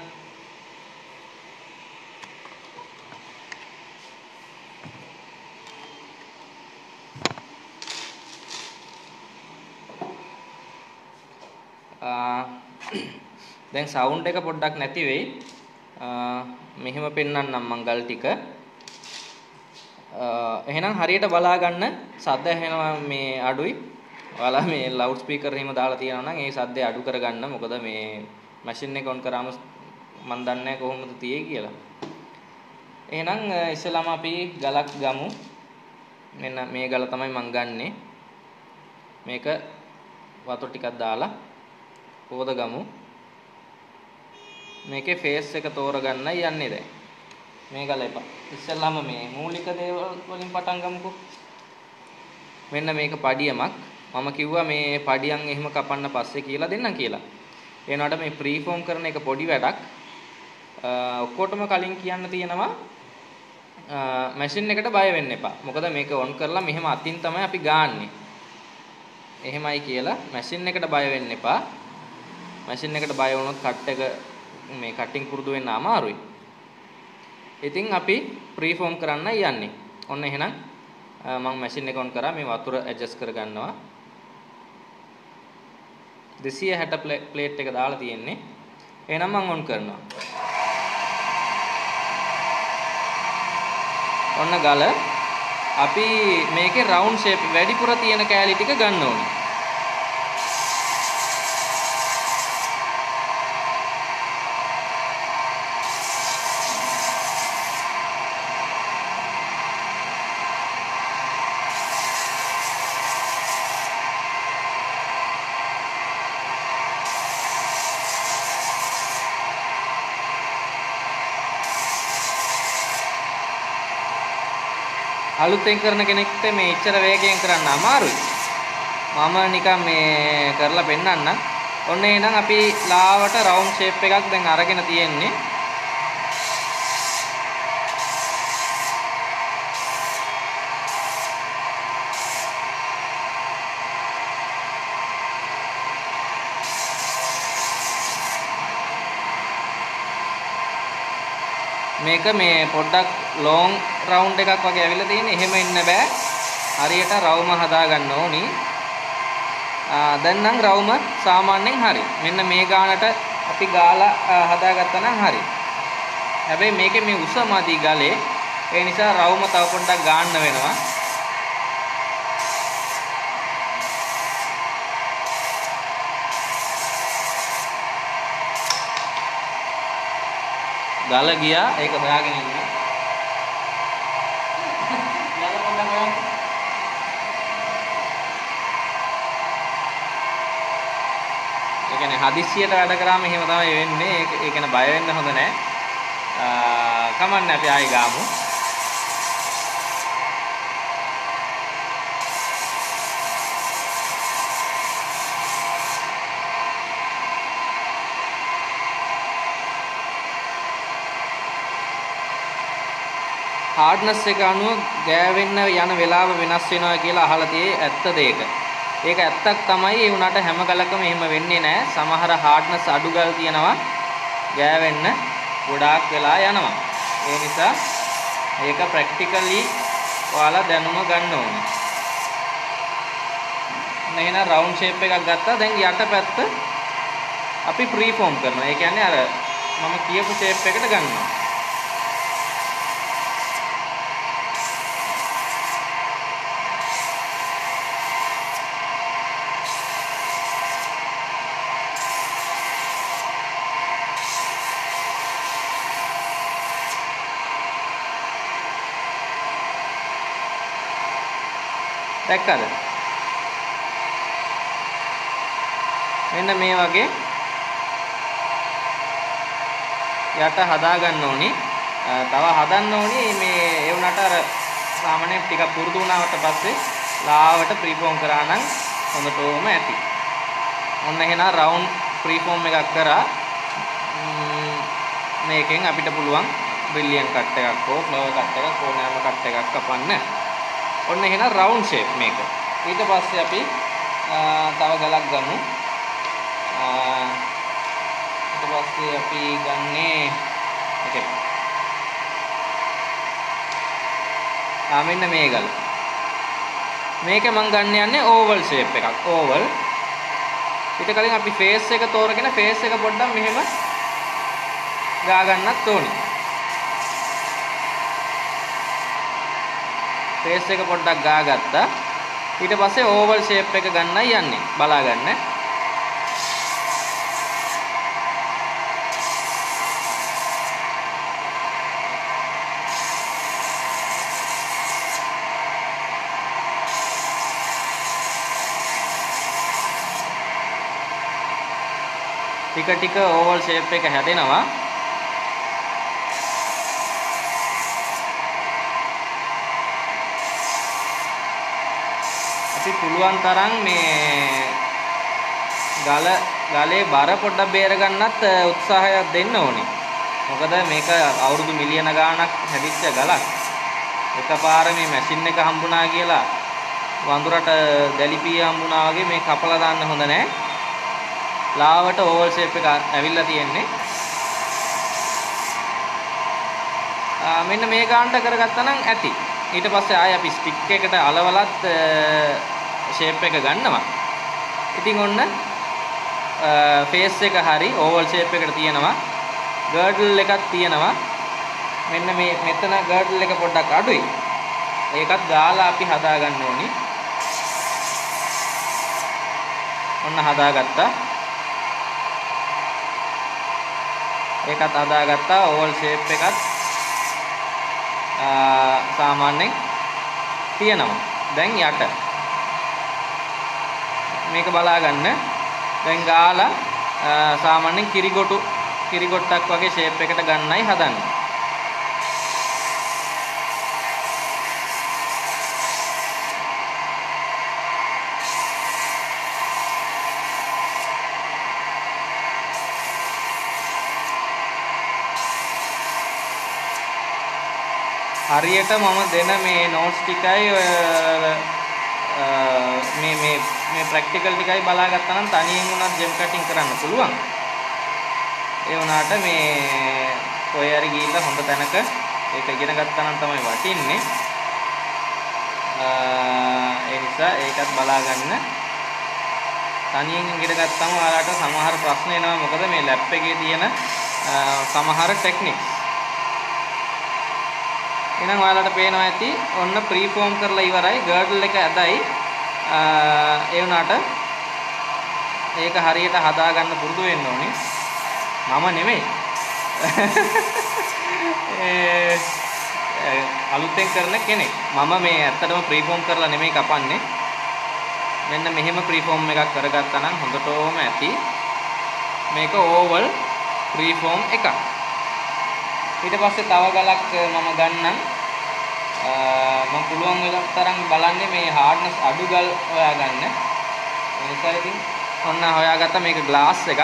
දැන් සවුන්ඩ් එක පොඩ්ඩක් නැති වෙයි. මෙහෙම පෙන්වන්නම් මංගල් ටික. එහෙනම් හරියට බලා ගන්න. සද්ද ඇහෙනවා මේ අඩුයි. ඔයාලා මේ ලවුඩ් ස්පීකර් එහෙම දාලා තියෙනවා නම් ඒ සද්දය අඩු කරගන්න. මොකද මේ මැෂින් එක ඔන් කරාම මන් දන්නේ නැහැ කොහොමද තියෙයි කියලා. එහෙනම් ඉස්සෙල්ලාම අපි ගලක් ගමු. මෙන්න මේ ගල තමයි මං ගන්නෙ. මේක වතුර ටිකක් දාලා පොද ගමු. මේකේ ෆේස් එක තෝරගන්නයි යන්නේ දැන්. මේ ගල එපා. ඉස්සෙල්ලාම මේ මූලික දේවල් වලින් පටන් ගමුකෝ. මෙන්න මේක පඩියමක්. මම කිව්වා මේ පඩියන් එහෙම කපන්න පස්සේ කියලා දෙන්නම් කියලා. ඒ වුණාට මේ ප්‍රීෆෝම් කරන එක පොඩි වැඩක්. ඔක්කොටම කලින් කියන්න තියෙනවා මැෂින් එකට බය වෙන්න එපා. මොකද මේක ඔන් කරලා මෙහෙම අතින් තමයි අපි ගාන්නේ. එහෙමයි කියලා මැෂින් එකට බය වෙන්න එපා. මැෂින් එකට බය වුණොත් කට් එක මේ කටින් පුරුදු වෙන්න අමාරුයි. ඉතින් අපි ප්‍රීෆෝම් කරන්න යන්නේ. ඔන්න එහෙනම් මම මැෂින් එක ඔන් කරා. මේ වතුර ඇඩ්ජස්ට් කරගන්නවා. 260 ප්ලේට් එක දාලා තියෙන්නේ. එහෙනම් මම ඔන් කරනවා. ඔන්න ගල අපි මේකේ රවුන්ඩ් ෂේප් වැඩිපුර තියෙන කෑලි ටික ගන්න ඕනේ. අලුතෙන් කරන කෙනෙක්ට මේ ඉච්චර වේගයෙන් කරන්න අමාරුයි. මම නිකන් මේ කරලා පෙන්නන්න. ඔන්න එහෙනම් අපි ලාවට රවුන්ඩ් ෂේප් එකක් දැන් අරගෙන තියෙන්නේ. මේක මේ පොඩ්ඩක් ලොන් රවුන්ඩ් එකක් වගේ ඇවිල්ලා තියෙන්නේ. එහෙම ඉන්න බෑ. හරියට රවුම හදා ගන්න ඕනි. දැන් නම් රවුම සාමාන්‍යයෙන් හරි. මෙන්න මේ ගානට අපි ගාලා හදාගත්තා නම් හරි. හැබැයි මේකේ මේ උස මදි ගලේ. ඒ නිසා රවුම තව පොඩ්ඩක් ගාන්න වෙනවා. ගල ගියා. ඒක හොයාගෙන ඉන්න. ගල පොඩ්ඩක් හොයන්න. ඒ කියන්නේ හදිස්සියට වැඩ කරාම එහෙම තමයි වෙන්නේ. ඒ කියන්නේ බය වෙන්න හොඳ නැහැ. කමන්නේ අපි ආයි ගාමු. හાર્ඩ්නස් එක අනුව ගෑවෙන්න යන වෙලාව වෙනස් වෙනවා කියලා අහලා තියෙයි. ඇත්තද ඒක? ඒක ඇත්තක් තමයි. ඒ වුණාට හැම ගලකම එහෙම වෙන්නේ නැහැ. සමහර හાર્ඩ්නස් අඩු ගල් තියෙනවා ගෑවෙන්න ගොඩාක් වෙලා යනවා. ඒ නිසා ඒක ප්‍රැක්ටිකලි ඔයාලා දැනුම ගන්න ඕනේ. එහෙනම් රවුන්ඩ් ෂේප් එකක් ගත්තා. දැන් යටපැත්ත අපි ප්‍රීෆෝම් කරනවා. ඒ කියන්නේ අර මම කියපු ෂේප් එකට ගන්නවා. දැක්කද? මෙන්න මේ වගේ යට හදා ගන්න ඕනි. තව හදන්න ඕනි මේ ඒ වුණාට අර සාමාන්‍යයෙන් ටිකක් පුරුදු වුණාට පස්සේ ලාවට ප්‍රීෆෝම් කරා නම් හොඳටම ඇති. ඔන්න එහෙනම් රවුන්ඩ් ප්‍රීෆෝම් එකක් කරා. මේකෙන් අපිට පුළුවන් බ්‍රිලියන්ට් කට් එකක් හෝ ෆ්ලවර් කට් එකක් ඕනෑම කට් එකක් කපන්න. ඔන්න එහෙනම් රවුන්ඩ් ෂේප් මේක. ඊට පස්සේ අපි තව ගලක් ගමු. ඊට පස්සේ අපි ගන්නේ ඕකේ. මෙන්න මේ ගල. මේක මම ගන්න යන්නේ ඕවල් ෂේප් එකක්. ඕවල්. ඊට කලින් අපි ෆේස් එක තෝරගෙන ෆේස් එක පොඩ්ඩක් මෙහෙම ගා ගන්නත් ඕනේ. ෆේස් එක පොඩ්ඩක් ගාගත්තා. ඊට පස්සේ ඕවල් ෂේප් එක ගන්නයි යන්නේ. බලා ගන්න. ටික ටික ඕවල් ෂේප් එක හැදෙනවා. අපි පුළුවන් තරම් මේ ගලේ බර පොඩ්ඩක් බේර ගන්නත් උත්සාහයක් දෙන්න ඕනේ. මොකද මේක අවුරුදු මිලියන ගාණක් හැදිච්ච ගලක්. එකපාර මේ මැෂින් එක හම්බුණා කියලා වඳුරට දැලිපිය හම්බුණා වගේ මේ කපලා දාන්න හොඳ නැහැ. ලාවට ඕවල් ෂේප් එක ඇවිල්ලා තියෙන්නේ. මෙන්න මේ ගානට කරගත්තා නම් ඇති. ඊට පස්සේ ආයෙ අපි ස්ටික් එකට අලවලත් ෂේප් එක ගන්නවා. ඉතින් ඔන්න ෆේස් එක හරි ඕවල් ෂේප් එකට තියෙනවා. ගර්ඩල් එකක් තියෙනවා. මෙන්න මේ මෙතන ගර්ඩල් එක පොඩ්ඩක් අඩුයි. ඒකත් ගාලා අපි හදා ගන්න ඕනි. ඔන්න හදාගත්තා. ඒකත් හදාගත්තා. ඕවල් ෂේප් එකත් සාමාන්‍යයෙන් තියෙනවා. දැන් යට මේක බලා ගන්න. දැන් ගාලා සාමාන්‍යයෙන් කිරිගොට්ටක් වගේ ෂේප් එකට ගන්නයි හදන්නේ. හරියට මම දෙන මේ නෝට්ස් ටිකයි මේ ප්‍රැක්ටිකල් ටිකයි බලා ගත්තා නම් තනියෙන් උනත් ජෙම් කටින් කරන්න පුළුවන්. ඒ වුණාට මේ කොහේ හරි ගිහිල්ලා හොඳ තැනක ඒක ඉගෙන ගත්තා නම් තමයි වටින්නේ. ඒ නිසා ඒකත් බලා ගන්න. තනියෙන් ඉගෙන ගත්තම ඔයාලට සමහර ප්‍රශ්න එනවා. මොකද මේ ලැබ් එකේ තියෙන සමහර ටෙක්නික්ස්. එහෙනම් ඔයාලට පේනවා ඇති ඔන්න ප්‍රී ෆෝම් කරලා ඉවරයි. ගර්ඩල් එක ඇදයි. ඒ වුණාට ඒක හරියට හදා ගන්න පුරුදු වෙන්න ඕනේ. මම නෙමෙයි. අලුතෙන් කරන කෙනෙක්. මම මේ ඇත්තටම ප්‍රී ෆෝම් කරලා නෙමෙයි කපන්නේ. මෙන්න මෙහෙම ප්‍රී ෆෝම් එකක් කරගත්තා නම් හොඳටම ඇති. මේක ඕවල් ප්‍රී ෆෝම් එකක්. ඊට පස්සේ තව ගලක් මම ගන්නම්. මම පුළුවන් වෙලක් තරම් බලන්නේ මේ හાર્ඩ්නස් අඩු ගල් හොයාගන්න. ඒ නිසා ඉතින් ඔන්න හොයාගත්ත මේක ග්ලාස් එකක්.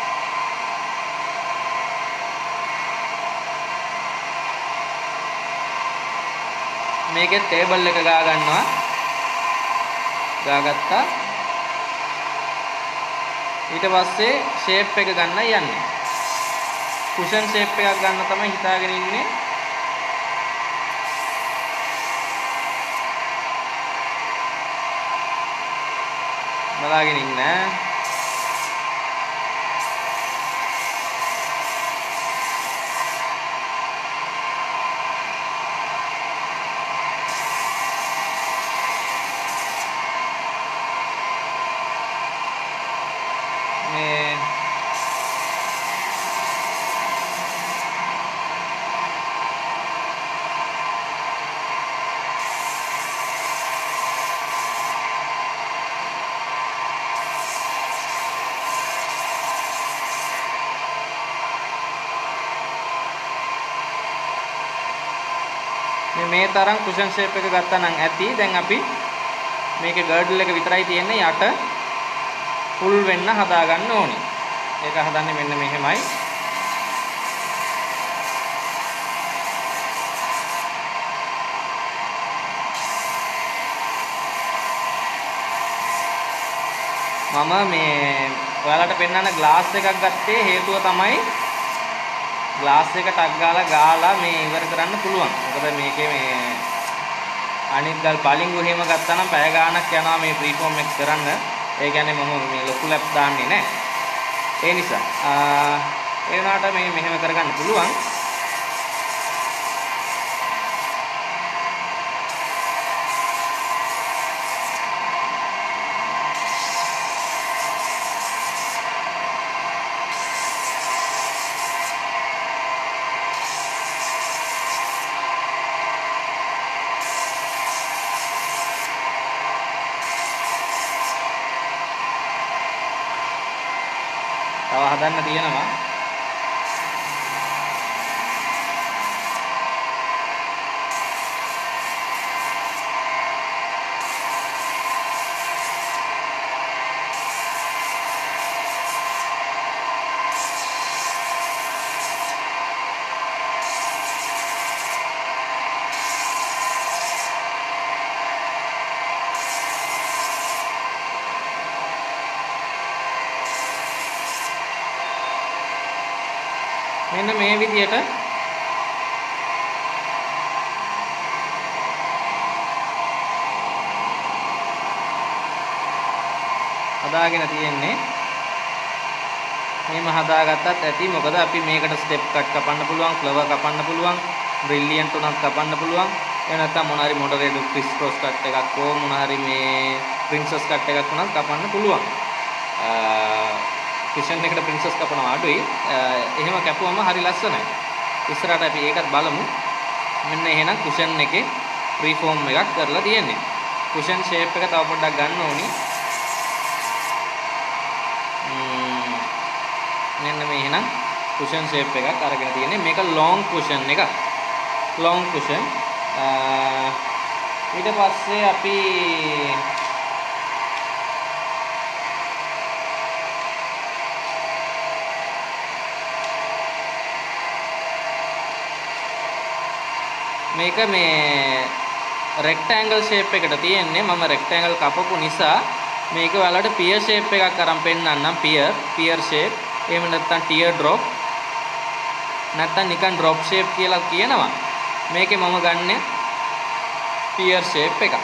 මේකේ ටේබල් එක ගා ගන්නවා. ගාගත්තා. ඊට පස්සේ ෂේප් එක ගන්න යන්නේ. කුෂන් ෂේප් එකක් ගන්න තමයි හිතාගෙන ඉන්නේ. බලාගෙන ඉන්න. මේ මේ තරම් කුෂන් ෂේප් එක ගත්තා නම් ඇති. දැන් අපි මේකේ ගර්ඩල් එක විතරයි තියෙන්නේ. යට ෆුල් වෙන්න හදා ගන්න ඕනේ. ඒක හදන්නේ මෙන්න මෙහෙමයි. මම මේ ඔයාලට පෙන්නන්න ග්ලාස් එකක් ගත්තේ හේතුව තමයි ග්ලාස් එක ටක් ගාලා මේ ඉවර කරන්න පුළුවන්. මොකද මේකේ මේ අනිත් ගල් පලින්ගු එහෙම ගත්තා නම් පැය ගාණක් යනවා මේ ප්‍රී ෆෝම් එක කරන්න. ඒ කියන්නේ මම මේ ලොකු ලැප් දාන්නේ නැහැ. ඒ නිසා ඒ වුණාට මේ මෙහෙම කරගන්න පුළුවන්. තව හදන්න තියෙනවා. මෙන්න මේ විදියට හදාගෙන තියෙන්නේ. මේම හදාගත්තත් ඇති. මොකද අපි මේකට ස්ටෙප් කට් කපන්න පුළුවන්, ෆ්ලවර් කපන්න පුළුවන්, බ්‍රිලියන්ට් උනත් කපන්න පුළුවන්. එහෙම නැත්නම් මොන හරි මොඩරේට් ක්‍රිස් ක්‍රොස් කට් එකක් හෝ මොන හරි මේ ප්‍රින්සස් කට් එකක් උනත් කපන්න පුළුවන්. කුෂන් එකට ප්‍රින්සස් කපනවා අඩුයි. එහෙම කැපුවම හරි ලස්සනයි. ඉස්සරහට අපි ඒකත් බලමු. මෙන්න එහෙනම් කුෂන් එකේ ප්‍රී ෆෝම් එකක් කරලා තියෙන්නේ. කුෂන් ෂේප් එක තව පොඩ්ඩක් ගන්න ඕනි. මෙන්න මේ එහෙනම් කුෂන් ෂේප් එකක් අරගෙන තියෙන්නේ. මේක ලොන්ග් කුෂන් එකක්. Long cushion. ඊට පස්සේ අපි මේක මේ රෙක්ටැන්ගල් ෂේප් එකට තියෙන්නේ. මම රෙක්ටැන්ගල් කපපු නිසා මේක ඔයාලට පියර් ෂේප් එකක් අරන් පෙන්නන්නම්. Peer shape. එහෙම නැත්නම් ටියර් ඩ්‍රොප්. නැත්නම් නිකන් ඩ්‍රොප් ෂේප් කියලා කියනවා. මේකේ මම ගන්නෙ පියර් ෂේප් එකක්.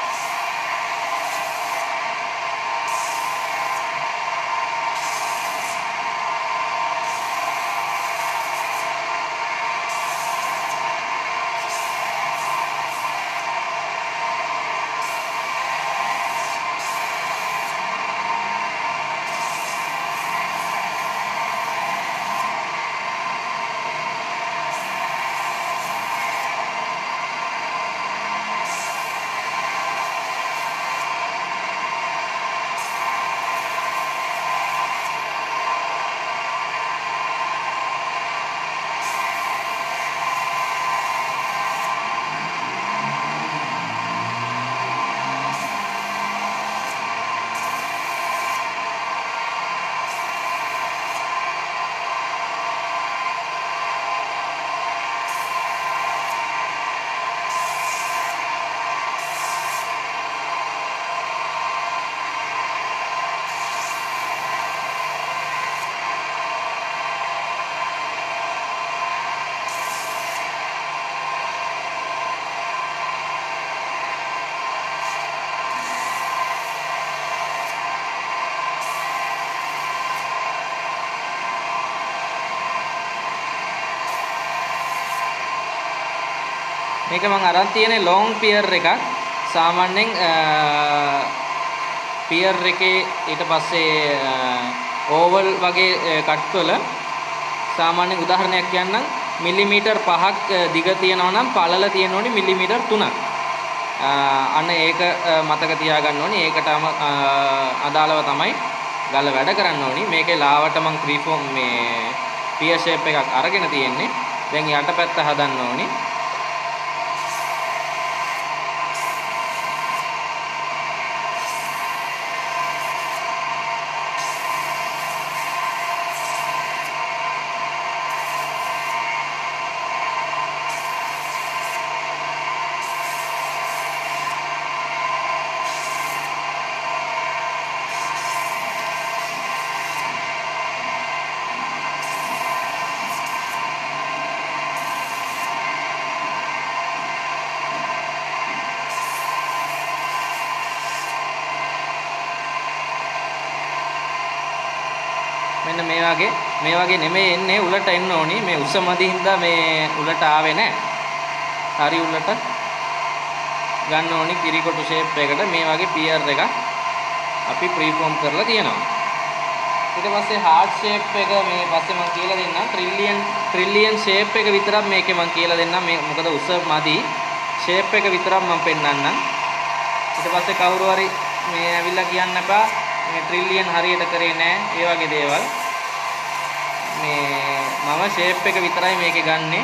මේක මම අරන් තියෙන්නේ ලොන් පියර් එකක්. සාමාන්‍යයෙන් පියර් එකේ ඊට පස්සේ ඕවල් වගේ කට් වල සාමාන්‍යයෙන් උදාහරණයක් කියන්නම් මිලිමීටර් 5ක් දිග තියෙනවා නම් පළල තියෙන්න ඕනේ මිලිමීටර් 3ක්. අන්න ඒක මතක තියාගන්න ඕනේ. ඒකටම අදාළව තමයි ගල වැඩ කරන්න ඕනේ. මේකේ ලාවට මම ක්‍රීෆෝම් මේ පියර් ෂේප් එකක් අරගෙන තියෙන්නේ. දැන් යටපැත්ත හදන්න ඕනේ. මෙන්න මේ වගේ නෙමෙයි එන්නේ උලට එන්න ඕනි. මේ උස මදි හින්දා මේ උලට ආවේ නැහැ. හරි උලට ගන්න ඕනි කිරිකොටු ෂේප් එකට මේ වගේ පියර් එකක් අපි ප්‍රීෆෝම් කරලා තියෙනවා. ඊට පස්සේ හાર્ට් ෂේප් එක මේ පස්සේ මම කියලා දෙන්නම්. ට්‍රිලියන් ෂේප් එක විතරක් මේකේ මම කියලා දෙන්නම්. මේ මොකද උස මදි ෂේප් එක විතරක් මම පෙන්නන්නම්. ඊට පස්සේ කවුරු හරි මේ ඇවිල්ලා කියන්න එපා මේ ට්‍රිලියන් හරියට කරේ නැහැ. ඒ වගේ දේවල්. මේ මම ෂේප් එක විතරයි මේකේ ගන්නෙ.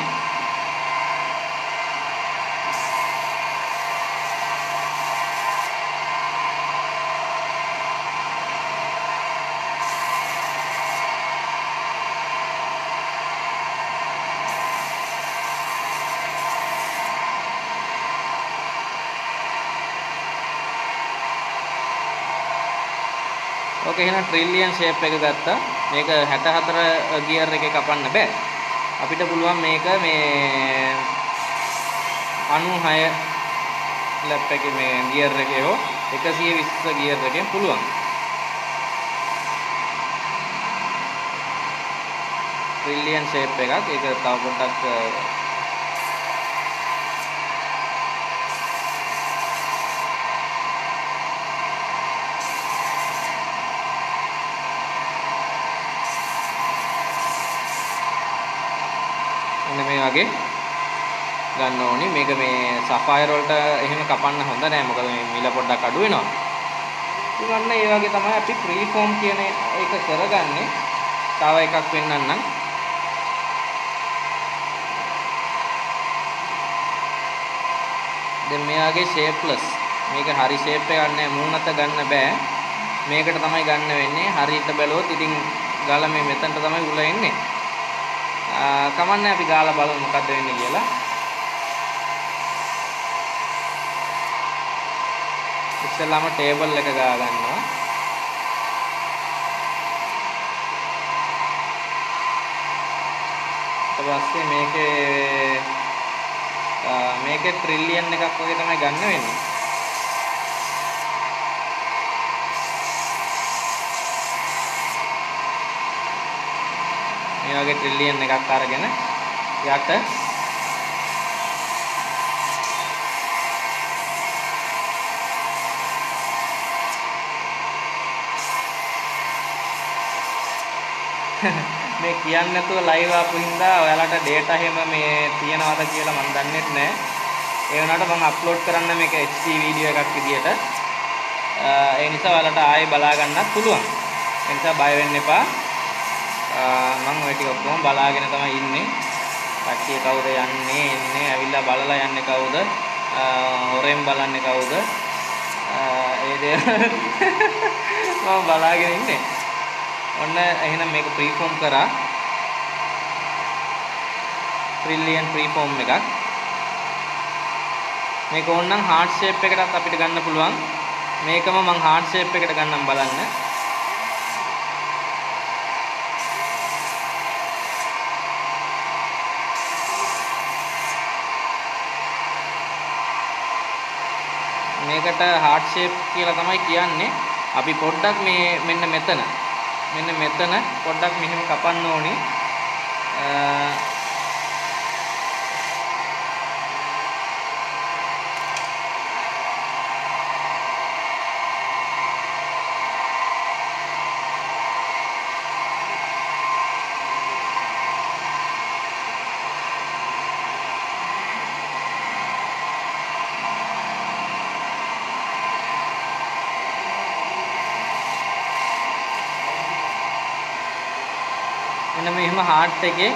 ඕකේ එහෙනම් ට්‍රිලියන් ෂේප් එක ගත්තා. මේක 64 ගියර් එකේ කපන්න බෑ. අපිට පුළුවන් මේක මේ 96 ලැප් එකේ මේ ගියර් එකේ හෝ 120 ගියර් එකෙන් පුළුවන්. ට්‍රිලියන් ෂේප් එකක්. ඒක තව පොඩ්ඩක් මේ වගේ ගන්න ඕනි. මේක මේ සෆයර් වලට එහෙම කපන්න හොඳ නෑ. මොකද මේ මිල පොඩ්ඩක් අඩු වෙනවා. ඉතින් අන්න ඒ වගේ තමයි අපි ප්‍රීෆෝම් කියන එක කරගන්නේ. තව එකක් වෙන්නන්නම්. දැන් මේ වගේ ෂේප්ලස්. මේක හරි ෂේප් එකක් නෑ. මූණත ගන්න බෑ. මේකට තමයි ගන්න වෙන්නේ. හරියට බැලුවොත් ඉතින් ගල මේ මෙතනට තමයි උල එන්නේ. කමන්නේ අපි ගාලා බලමු මොකද්ද වෙන්නේ කියලා. ඉස්සෙල්ලාම ටේබල් එක ගා ගන්නවා. ඊට පස්සේ මේකේ ට්‍රිලියන් එකක් වගේ තමයි ගන්න වෙන්නේ. මේ වගේ ට්‍රිලියන් එකක් අරගෙන යට මේ කියන්නේ නැතුව ලයිව් ආපු හින්දා ඔයාලට data හැම මේ තියනවද කියලා මම දන්නේ නැහැ. ඒ වුණාට මම අප්ලෝඩ් කරන්න මේක HD වීඩියෝ එකක් විදියට. ඒ නිසා ඔයාලට ආයෙ බලා ගන්නත් පුළුවන්. ඒ නිසා බය වෙන්න එපා. මම ওই ටික ඔක්කොම බලාගෙන තමයි ඉන්නේ. කට්ටිය කවුද යන්නේ එන්නේ ඇවිල්ලා බලලා යන්නේ කවුද? හොරෙන් බලන්නේ කවුද? ඒ දේ මම බලාගෙන ඉන්නේ. ඔන්න එහෙනම් මේක ප්‍රීෆෝම් කරා. ට්‍රිලියන් ප්‍රීෆෝම් එකක්. මේක ඕනනම් හાર્ට් ෂේප් එකකටත් අපිට ගන්න පුළුවන්. මේකම මම හાર્ට් ෂේප් එකට ගන්නම් බලන්න. මේකට හાર્ට් ෂේප් කියලා තමයි කියන්නේ. අපි පොඩ්ඩක් මේ මෙන්න මෙතන පොඩ්ඩක් මෙහෙම කපන්න ඕනි. මෙන්න මෙහෙම හાર્ට් එකේ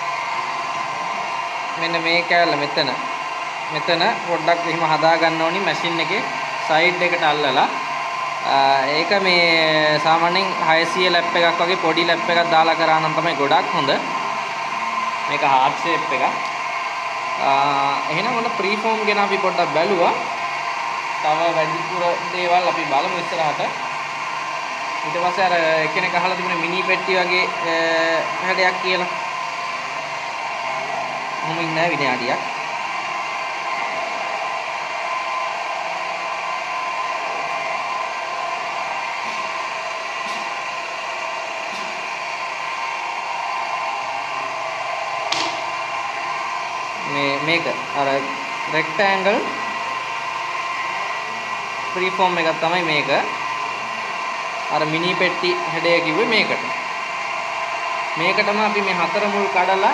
මෙන්න මේ කැලල මෙතන පොඩ්ඩක් එහෙම හදා ගන්න ඕනි මැෂින් එකේ සයිඩ් එකට අල්ලලා. ඒක මේ සාමාන්‍යයෙන් 600 ලැප් එකක් වගේ පොඩි ලැප් එකක් දාලා කරා නම් තමයි ගොඩක් හොඳ. මේක හાર્ට් ෂේප් එකක්. එහෙනම් ඔන්න ප්‍රීෆෝම් ගැන අපි පොඩ්ඩක් බැලුවා. තව වැඩිපුර දේවල් අපි බලමු ඉස්සරහට. ඊට පස්සේ අර එක්කෙනෙක් අහලා තිබුණේ මිනි පෙට්ටි වගේ හැඩයක් කියලා. මොම ඉන්නේ විනාඩියක්. මේක අර රෙක්ටැන්ගල් ප්‍රීෆෝම් එකක් තමයි මේක. අර මිනි පෙට්ටි හැඩය කිව්වේ මේකට. මේකටම අපි මේ හතර මුල් කඩලා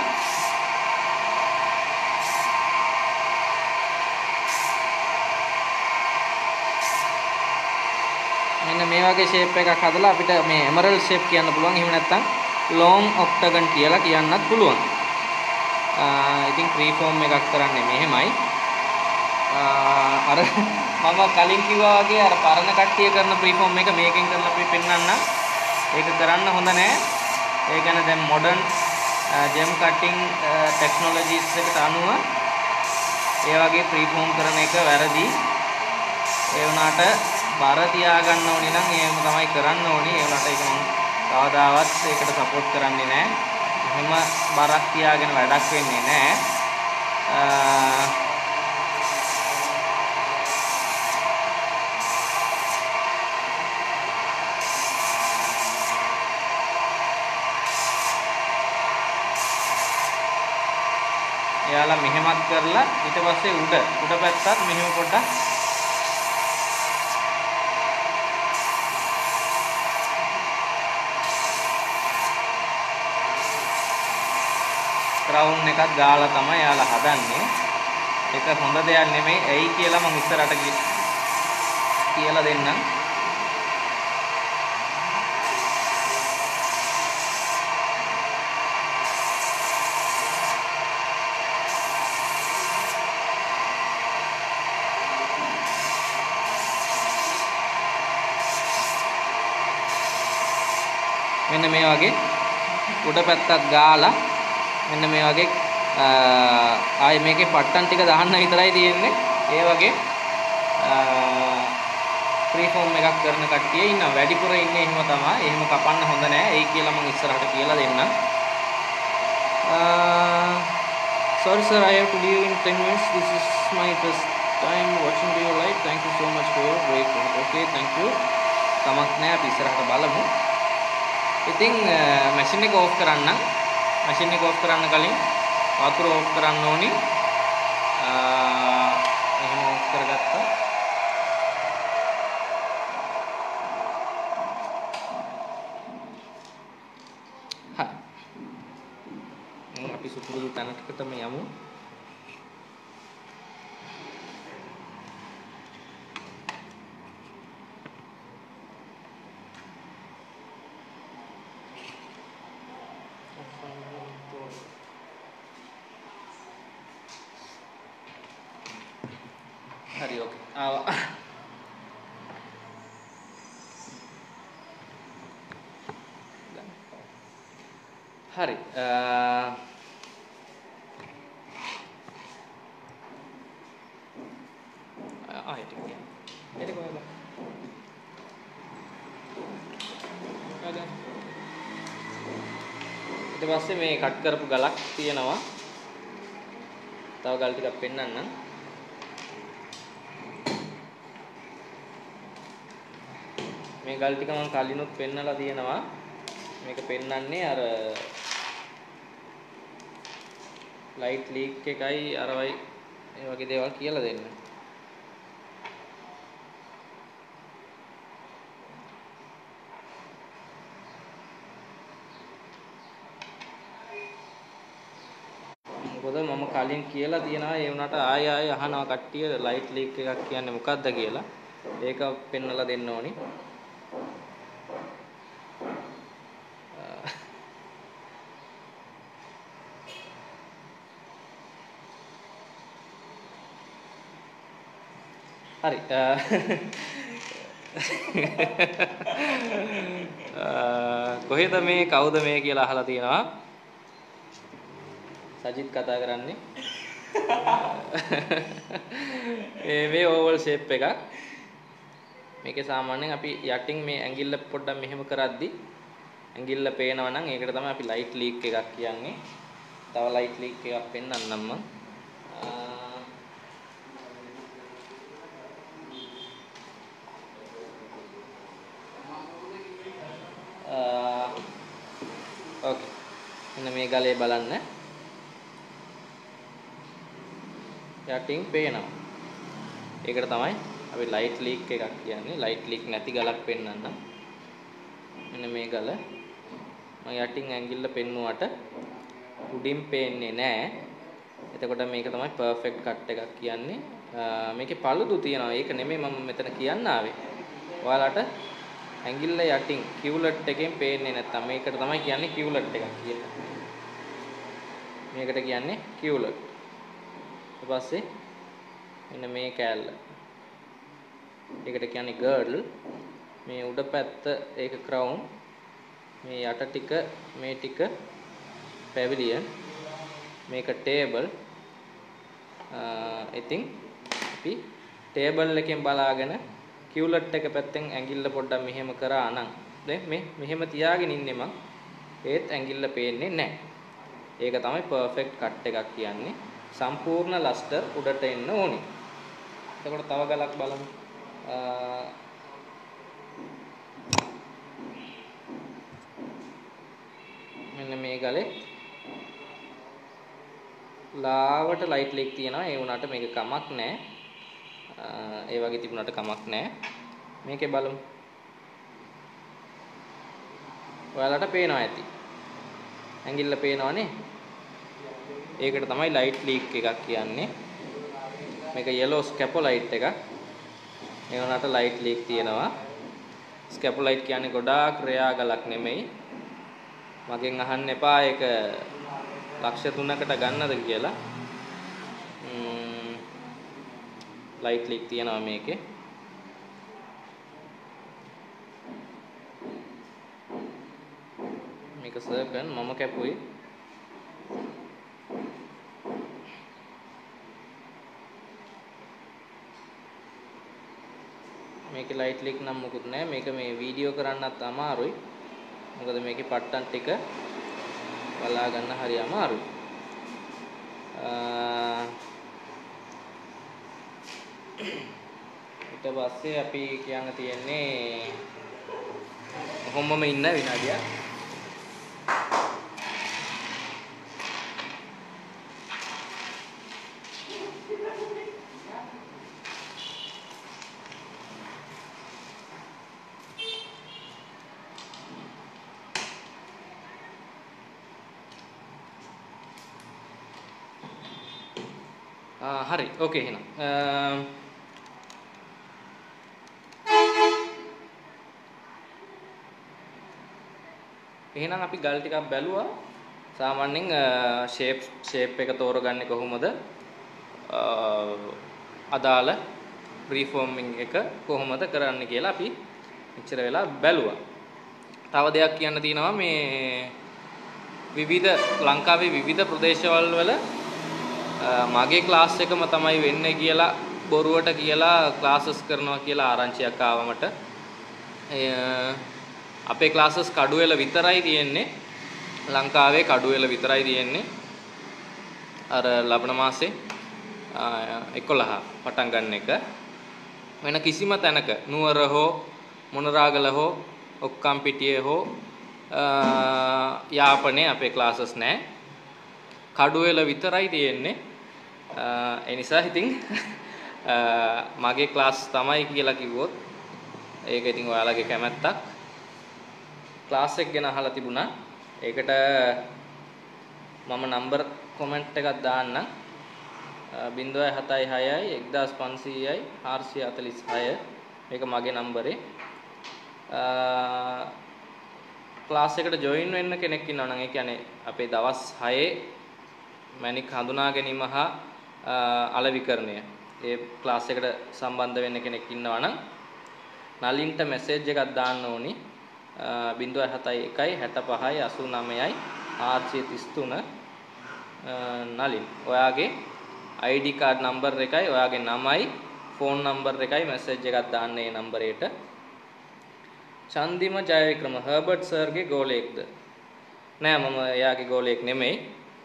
මෙන්න මේ වගේ ෂේප් එකක් හදලා අපිට මේ එමරල්ඩ් ෂේප් කියන්න පුළුවන්. එහෙම නැත්නම් ලොන්ග් ඔක්ටගන් කියලා කියන්නත් පුළුවන්. ඉතින් ප්‍රීෆෝම් එකක් කරන්නේ මෙහෙමයි. අර මම කලින් කිව්වා වගේ අර පරණ කට්ටිය කරන ප්‍රීෆෝම් එක මේකෙන් කරලා අපි පෙන්නන්න. ඒක කරන්න හොඳ නෑ. ඒ කියන්නේ දැන් මොඩර්න් ජෙම් කටින් ටෙක්නොලොජිස් එකට අනුව ඒ වගේ ප්‍රීෆෝම් කරන එක වැරදි. ඒ වුණාට බර තියා ගන්න ඕනි නම් එහෙම තමයි කරන්න ඕනි. ඒ වුණාට ඒක මම කවදාවත් ඒකට සපෝට් කරන්නේ නෑ. එහෙම බරක් තියාගෙන වැඩක් වෙන්නේ නෑ. එයාලා මෙහෙමත් කරලා ඊට පස්සේ උඩ පැත්තත් මෙහෙම පොඩ්ඩක් ක්‍රවුන් එකක් ගාලා තමයි එයාලා හදන්නේ. ඒක හොඳ දෙයක් නෙමෙයි. ඇයි කියලා මම ඉස්සරහට කියලා දෙන්නම්. මෙන්න මේ වගේ උඩ පැත්තක් ගාලා මෙන්න මේ වගේ ආයේ මේකේ පට්ටන් ටික දාන්න විතරයි තියෙන්නේ. ඒ වගේ ෆ්‍රී ෆෝම් එකක් කරන කට්ටිය ඉන්නවා. වැඩිපුර ඉන්නේ එහෙම තමයි. එහෙම කපන්න හොඳ නෑ. ඒ කියලා මම ඉස්සරහට කියලා දෙන්නම්. Sorry sir, I have to leave in 10 minutes. This is my first time watching your live. Thank you so much for your great work. Okay, thank you. කමක් නෑ අපි ඉස්සරහට බලමු. ඉතින් මැෂින් එක ඕෆ් කරන්න. මැෂින් එක ඕෆ් කරන්න කලින් වතුර ඕෆ් කරන්න ඕනි. එහෙම ඕෆ් කරගත්තා. හරි. අපි සුපුරුදු තැනකටම යමු. හරි ඕකේ. ආවා. හරි. ආයෙත් කියන්න. ඒක කොහෙද? ඊට පස්සේ මේ කට් කරපු ගලක් තියෙනවා. තව ගල් ටිකක් පෙන්නන්නම්. මේ ගල් ටික මම කලිනුත් පෙන්නලා තියෙනවා. මේක පෙන්නන්නේ අර ලයිට් ලීක් එකයි අරවයි ඒ වගේ දේවල් කියලා දෙන්න. මොකද මම කලින් කියලා තියෙනවා ඒ වුණාට ආයෙ අහනවා කට්ටිය ලයිට් ලීක් එකක් කියන්නේ මොකක්ද කියලා. ඒක පෙන්නලා දෙන්න ඕනි. හරි. කොහෙද මේ කවුද මේ කියලා අහලා තියෙනවා. සජිත් කතා කරන්නේ. මේ ඕවල් ෂේප් එකක්. මේකේ සාමාන්‍යයෙන් අපි යටින් මේ ඇඟිල්ල පොඩ්ඩක් මෙහෙම කරද්දි ඇඟිල්ල පේනවා නම් ඒකට තමයි අපි ලයිට් ලීක් එකක් කියන්නේ. තව ලයිට් ලීක් එකක් පෙන්නන්නම් මම. ඕකේ. මෙන්න මේ ගලේ බලන්න. යටින් පේනවා. ඒකට තමයි අපි ලයිට් ලීක් එකක් කියන්නේ. ලයිට් ලීක් නැති ගලක් පෙන්නන්න. මෙන්න මේ ගල. මම යටින් ඇඟිල්ල පෙන්නුවට උඩින් පේන්නේ නැහැ. එතකොට මේක තමයි පර්ෆෙක්ට් කට් එකක් කියන්නේ. මේකේ පළුදු තියෙනවා. ඒක නෙමෙයි මම මෙතන කියන්න ආවේ. ඔයාලට ඇඟිල්ල යටින් කිව්ලට් එකෙන් පේන්නේ නැත්තම් මේකට තමයි කියන්නේ කිව්ලට් එකක් කියලා. මේකට කියන්නේ කිව්ලට්. ඊට පස්සේ මෙන්න මේ කෑල්ල. ඒකට කියන්නේ ගර්ඩල්. මේ උඩ පැත්ත ඒක ක්‍රවුන්. මේ යට ටික මේ ටික පැවිලියන්. මේක ටේබල්. ඉතින් අපි ටේබල් එකෙන් බලාගෙන කිව්ලට් එක පැත්තෙන් ඇඟිල්ල පොඩ්ඩක් මෙහෙම කරා නම් දැන් මේ මෙහෙම තියාගෙන ඉන්නේ මං ඒත් ඇඟිල්ල පේන්නේ නැහැ. ඒක තමයි පර්ෆෙක්ට් කට් එකක් කියන්නේ. සම්පූර්ණ ලස්ටර් උඩට එන්න ඕනි. එතකොට තව ගලක් බලමු. මෙන්න මේ ගලේ ලාවට ලයිට් ලීක් තියෙනවා. ඒ වුණාට මේක කමක් නැහැ. ඒ වගේ තිබුණාට කමක් නැහැ. මේකේ බලමු. ඔයාලට පේනවා ඇති. ඇඟිල්ල පේනවනේ. ඒකට තමයි ලයිට් ලීක් එකක් කියන්නේ. මේක yellow scapolite එකක්. ඒ වුණාට ලයිට් ලීක් තියෙනවා. scapolite කියන්නේ ගොඩාක් රෙයා ගලක් නෙමෙයි. මගෙන් අහන්න එපා ඒක ලක්ෂ 3කට ගන්නද කියලා. ලයිට් ලීක් තියෙනවා මේකේ. මේක සර්කන් මම කැපුවේ. මේකේ ලයිට් right click නම් මොකුත් නැහැ. මේක මේ වීඩියෝ කරන්නත් අමාරුයි. මොකද මේකේ පට්ටන් ටික බලා ගන්න හරි අමාරුයි. ඊට පස්සේ අපි කියන්න තියෙන්නේ කොහොමම ඉන්න විනාඩියක්. හරි ඕකේ එහෙනම් එහෙනම් අපි ගල් ටිකක් බැලුවා සාමාන්‍යයෙන් ෂේප් එක තෝරගන්නේ කොහොමද අදාළ ප්‍රීෆෝමින් එක කොහොමද කරන්නේ කියලා අපි මෙච්චර වෙලා බැලුවා. තව දෙයක් කියන්න තියෙනවා මේ විවිධ ලංකාවේ විවිධ ප්‍රදේශවල වල මගේ ක්ලාස් එකම තමයි වෙන්නේ කියලා බොරුවට කියලා ක්ලාසස් කරනවා කියලා ආරංචියක් ආවමට අපේ ක්ලාසස් කඩුවෙල විතරයි තියෙන්නේ ලංකාවේ කඩුවෙල විතරයි තියෙන්නේ අර ලබන මාසේ 11 පටන් ගන්න එක වෙන කිසිම තැනක නුවර හෝ මොනරාගල හෝ ඔක්කම්පිටියේ හෝ යාපනයේ අපේ ක්ලාසස් නැහැ කඩුවෙල විතරයි තියෙන්නේ ඒ නිසා ඉතින් මගේ ක්ලාස් තමයි කියලා කිව්වොත් ඒක ඉතින් ඔයාලගේ කැමැත්තක් ක්ලාස් එක ගැන අහලා තිබුණා ඒකට මම නම්බර් කමෙන්ට් එකක් දාන්නම් 076යි 1500යි 446 මේක මගේ නම්බරේ ක්ලාස් එකට ජොයින් වෙන්න කෙනෙක් ඉන්නවා නම් ඒ කියන්නේ අපේ දවස් 6 මැනික් හඳුනා ගැනීම හා අලෙවිකරණය ඒ ක්ලාස් එකට සම්බන්ධ වෙන්න කෙනෙක් ඉන්නවා නම් නලින්ට මැසේජ් එකක් දාන්න ඕනි 071 65යි 89යි 433 නලින් ඔයාගේ ID කාඩ් නම්බර් එකයි ඔයාගේ නමයි ෆෝන් නම්බර් එකයි මැසේජ් එකක් දාන්න ඒ නම්බරේට චන්දිම ජයවික්‍රම හර්බර්ට් සර්ගේ ගෝලයෙක්ද නෑ මම එයාගේ ගෝලයෙක් නෙමෙයි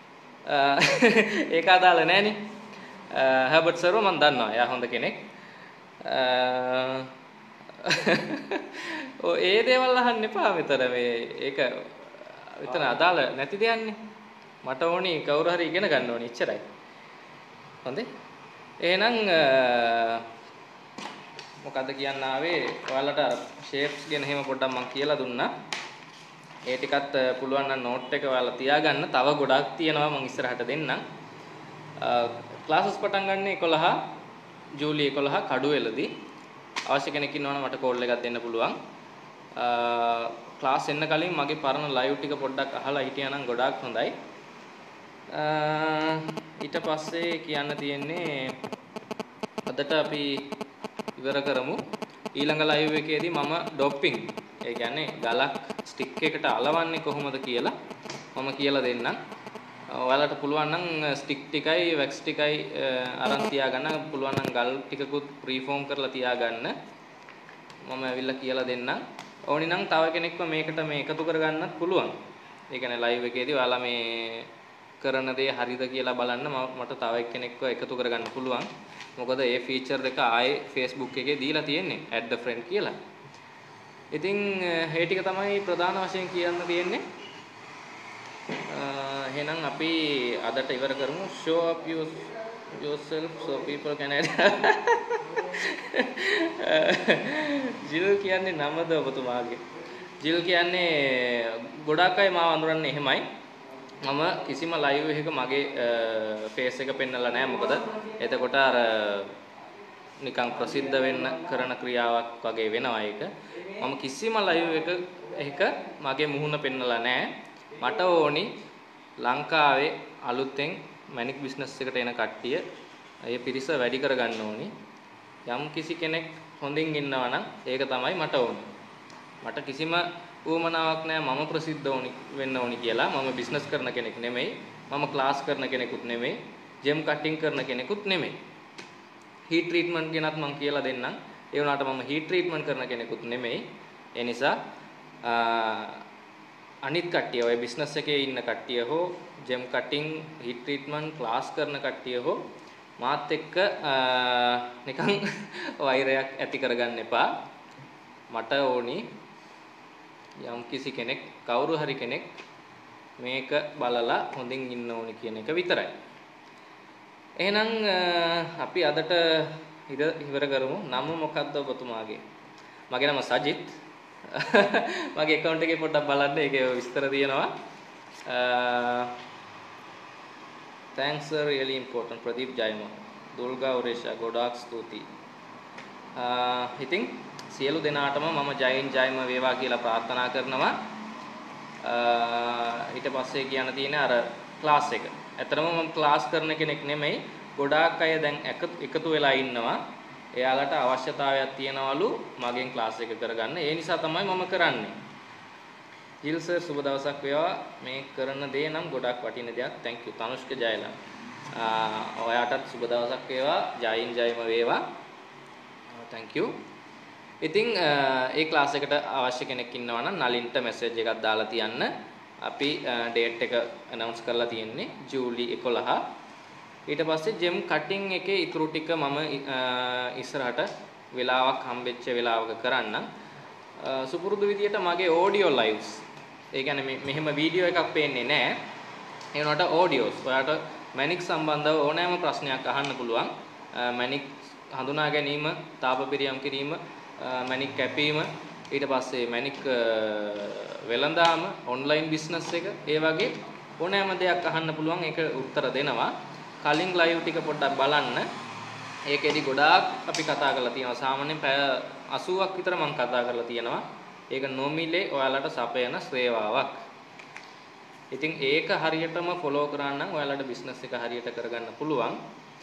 ඒක අදාළ නෑනේ හර්බර්ට් සර්ව මම දන්නවා එයා හොඳ කෙනෙක් ඔය ඒ දේවල් අහන්න එපා මෙතන මේ ඒක විතර අදාළ නැති දෙයක්නේ මට ඕනි කවුරු හරි ඉගෙන ගන්න ඕනි එච්චරයි හොඳේ එහෙනම් මොකද්ද කියන්න ආවේ ඔයාලට ෂේප්ස් ගැන එහෙම පොඩ්ඩක් මම කියලා දුන්නා ඒ ටිකත් පුළුවන් නම් නෝට් එක ඔයාලා තියාගන්න තව ගොඩක් තියෙනවා මම ඉස්සරහට දෙන්නම් ක්ලාසස් පටන් ගන්න 11 ජූලි 11 කඩුවෙලදී අවශ්‍ය කෙනෙක් ඉන්නවනම් මට කෝල් එකක් දෙන්න පුළුවන් ක්ලාස් එන්න කලින් මගේ පරණ ලයිව් ටික පොඩ්ඩක් අහලා හිටියානම් ගොඩාක් හොඳයි ඊට පස්සේ කියන්න තියෙන්නේ අදට අපි ඉවර කරමු ඊළඟ ලයිව් එකේදී මම ඩොප්පින් ඒ කියන්නේ ගලක් ස්ටික් එකට අලවන්නේ කොහොමද කියලා මම කියලා දෙන්නම් ඔයාලට පුළුවන් නම් ස්ටික් ටිකයි වැක්ස් ටිකයි අරන් තියාගන්න පුළුවන් නම් ගල් ටිකකුත් ප්‍රීෆෝම් කරලා තියාගන්න මම ඇවිල්ලා කියලා දෙන්නම් ඕනි නම් තව කෙනෙක්ව මේකට මේ එකතු කරගන්නත් පුළුවන් ඒ කියන්නේ ලයිව් එකේදී ඔයාලා මේ කරන දේ හරිද කියලා බලන්න මට තව එක්කෙනෙක්ව එකතු කරගන්න පුළුවන් මොකද ඒ ෆීචර් එක ආයේ Facebook එකේ දීලා තියෙන්නේ add a friend කියලා ඉතින් මේ ටික තමයි ප්‍රධාන වශයෙන් කියන්න තියෙන්නේ එහෙනම් අපි අදට ඉවර කරමු show up yourself so people can add ජිල් කියන්නේ නමද ඔබතුමාගේ ජිල් කියන්නේ ගොඩක් අය මාව අඳුරන්නේ එහෙමයි මම කිසිම ලයිව් එකක මගේ ෆේස් එක පෙන්නලා නැහැ මොකද එතකොට අර නිකන් ප්‍රසිද්ධ වෙන්න කරන ක්‍රියාවක් වගේ වෙනවා ඒක මම කිසිම ලයිව් එක මගේ මුහුණ පෙන්නලා නැහැ මට ඕනි ලංකාවේ අලුතෙන් මැනික් බිස්නස් එකට එන කට්ටිය ඒ පිරිස වැඩි කරගන්න ඕනි යම් කිසි කෙනෙක් හොඳින් ඉන්නවා නම් ඒක තමයි මට ඕනි මට කිසිම ඌමනාවක් නැහැ මම ප්‍රසිද්ධ වෙන්න ඕනි කියලා මම බිස්නස් කරන කෙනෙක් නෙමෙයි මම ක්ලාස් කරන කෙනෙකුත් නෙමෙයි ජෙම් කටින් කරන කෙනෙකුත් නෙමෙයි හීට් ට්‍රීට්මන්ට් ගැනත් මම කියලා දෙන්නම් ඒ වුණාට මම හීට් ට්‍රීට්මන්ට් කරන කෙනෙකුත් නෙමෙයි. ඒ නිසා අනිත් කට්ටිය ඔය බිස්නස් එකේ ඉන්න කට්ටිය හෝ ජෙම් කටින් හීට් ට්‍රීට්මන්ට් ක්ලාස් කරන කට්ටිය හෝ මාත් එක්ක නිකන් වෛරයක් ඇති කරගන්න එපා. මට ඕනි යම් කිසි කෙනෙක් කවුරු හරි කෙනෙක් මේක බලලා හොඳින් ඉන්න ඕනි කියන එක විතරයි. එහෙනම් අපි අදට ඉවර කරමු. නම මොකක්ද ඔබතුමාගේ? මගේ නම සජිත්. මගේ account එකේ පොඩ්ඩක් බලන්න. ඒකේ විස්තර තියෙනවා. Thanks sir, really important. Pradeep Jayama. Dulga Uresha ගොඩාක් ස්තුතියි. ඉතින් සියලු දෙනාටම මම ජයෙන් ජයම වේවා කියලා ප්‍රාර්ථනා කරනවා. ඊට පස්සේ කියන්න තියෙන්නේ අර ක්ලාස් එක. ඇත්තටම මම ක්ලාස් කරන කෙනෙක් නෙමෙයි. ගොඩාක් අය දැන් එකතු වෙලා ඉන්නවා. එයාලට අවශ්‍යතාවයක් තියනවලු මගෙන් ක්ලාස් එක කරගන්න. ඒ නිසා තමයි මම කරන්නේ. ජිල් සර් සුබ දවසක් වේවා. මේ කරන දේ නම් ගොඩක් වටින දෙයක්. thank you. තනුෂ්ක ජයලා. ඔයාටත් සුබ දවසක් වේවා. ජයින් ජයම වේවා. thank you. ඉතින් ඒ ක්ලාස් එකට අවශ්‍ය කෙනෙක් ඉන්නවා නම් නලින්ට මැසේජ් එකක් දාලා තියන්න. අපි ඩේට් එක අනවුන්ස් කරලා තියෙන්නේ ජූලි 11. ඊට පස්සේ ජෙම් කටින් එකේ ඉතුරු ටික මම ඉස්සරහට වෙලාවක් හම්බෙච්ච වෙලාවක කරන්නම්. සුපුරුදු විදියට මගේ ඔඩියෝ ලයිව්ස්. ඒ කියන්නේ මෙහෙම වීඩියෝ එකක් පේන්නේ නැහැ. ඒ වුණාට ඔඩියෝස්. ඔයාලට මැනික් සම්බන්ධව ඕනෑම ප්‍රශ්නයක් අහන්න පුළුවන්. මැනික් හඳුනා ගැනීම, තාපපිරියම් කිරීම, මැනික් කැපීම, ඊට පස්සේ මැනික් වෙළඳාම, ඔන්ලයින් බිස්නස් එක, ඒ වගේ ඕනෑම දෙයක් අහන්න පුළුවන්. ඒක උත්තර දෙනවා. කලින් ලයිව් ටික පොඩ්ඩක් බලන්න. ඒකෙදි ගොඩාක් අපි කතා කරලා තියෙනවා. සාමාන්‍යයෙන් පැය 80ක් විතර මම කතා කරලා තියෙනවා. ඒක නොමිලේ ඔයාලට සපයන සේවාවක්. ඉතින් ඒක හරියටම ෆලෝ කරා නම් ඔයාලට බිස්නස් එක හරියට කරගන්න පුළුවන්.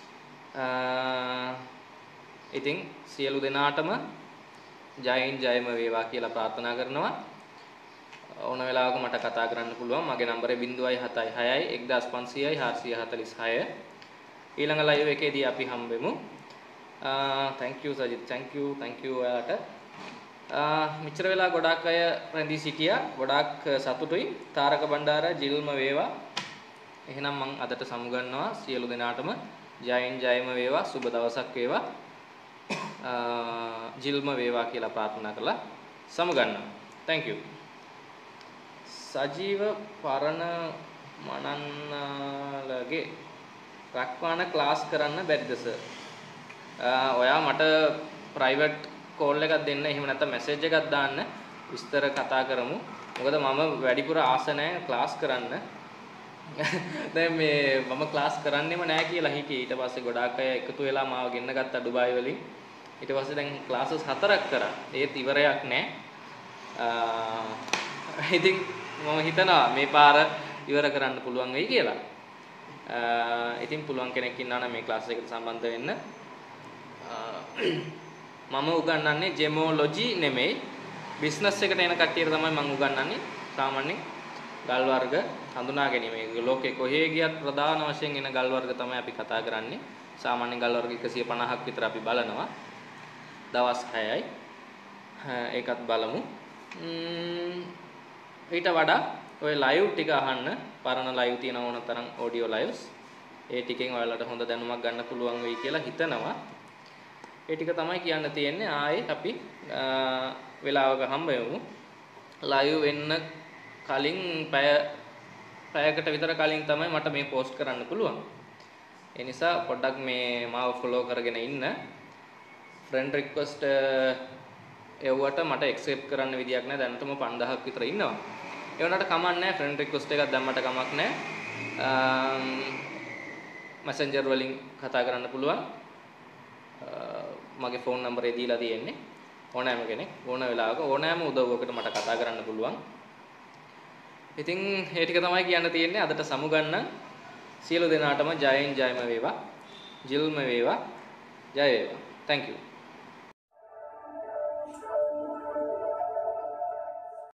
ඉතින් සියලු දෙනාටම ජයෙන් ජයම වේවා කියලා ප්‍රාර්ථනා කරනවා. ඕන වෙලාවක මට කතා කරන්න පුළුවන්. මගේ නම්බරේ 076 1500 446. ඊළඟ ලයිව් එකේදී අපි හම්බෙමු. thank you Sajith. thank you ඔයාලට. මෙච්චර වෙලා ගොඩාක් අය රැඳී සිටියා. ගොඩාක් සතුටුයි. තාරක බණ්ඩාර ජිල්ම වේවා. එහෙනම් මම අදට සමුගන්නවා. සියලු දෙනාටම ජයෙන් ජයම වේවා. සුබ දවසක් වේවා. ජිල්ම වේවා කියලා ප්‍රාර්ථනා කරලා සමුගන්නවා. thank you. සජීව පරණ මනන්නලගේ රක්වාන ක්ලාස් කරන්න බැරිද සර්? ඔයා මට ප්‍රයිවට් කෝල් එකක් දෙන්න. එහෙම නැත්නම් මැසේජ් එකක් දාන්න. විස්තර කතා කරමු. මොකද මම වැඩිපුර ආස නැහැ ක්ලාස් කරන්න. දැන් මේ මම ක්ලාස් කරන්නෙම නැහැ කියලා හිටියේ. ඊට පස්සේ ගොඩාක් අය එකතු වෙලා මාව ගෙන්න ගත්තා ඩුබායි වලින්. ඊට පස්සේ දැන් ක්ලාසස් 4ක් කරා. ඒත් ඉවරයක් නැහැ. ඉතින් මම හිතනවා මේ පාර ඉවර කරන්න පුළුවන් වෙයි කියලා. ඉතින් පුළුවන් කෙනෙක් ඉන්නා නම් මේ ක්ලාස් එකට සම්බන්ධ වෙන්න. මම උගන්වන්නේ ජෙමෝලොජි නෙමෙයි. බිස්නස් එකට එන කට්ටියට තමයි මම උගන්වන්නේ. සාමාන්‍යයෙන් ගල් වර්ග හඳුනා ගැනීම. ලෝකේ කොහේ ගියත් ප්‍රධාන වශයෙන් එන ගල් වර්ග තමයි අපි කතා කරන්නේ. සාමාන්‍යයෙන් ගල් වර්ග 150ක් විතර අපි බලනවා. දවස් 6යි. ඒකත් බලමු. ඊට වඩා ඔය ලයිව් ටික අහන්න. පරණ ලයිව් තියෙන ඕන තරම් ඔඩියෝ ලයිව්ස්. ඒ ටිකෙන් ඔයාලට හොඳ දැනුමක් ගන්න පුළුවන් වෙයි කියලා හිතනවා. ඒ ටික තමයි කියන්න තියෙන්නේ. ආයේ අපි වෙලාවක හම්බ වෙමු. ලයිව් වෙන්න කලින් පැයකට විතර කලින් තමයි මට මේ පෝස්ට් කරන්න පුළුවන්. ඒ නිසා පොඩ්ඩක් මේ මාව ෆලෝ කරගෙන ඉන්න. ෆ්‍රෙන්ඩ් රික්වෙස්ට් එව්වට මට ඇක්සෙප්ට් කරන්න විදියක් නැහැ. දැනටම 5000ක් විතර ඉන්නවා. ඒ වුණාට කමක් නැහැ. ෆ්‍රෙන්ඩ් රික්වෙස්ට් එකක් දැම්මට කමක් නැහැ. මැසෙන්ජර් වලින් කතා කරන්න පුළුවන්. මගේ ෆෝන් නම්බරේ දීලා තියෙන්නේ. ඕනෑම කෙනෙක් ඕන වෙලාවක ඕනෑම උදව්වකට මට කතා කරන්න පුළුවන්. ඉතින් ඒ ටික තමයි කියන්න තියෙන්නේ. අදට සමුගන්න සියලු දෙනාටම ජයෙන් ජයම වේවා. ජිල්ම වේවා. ජය වේවා. thank you.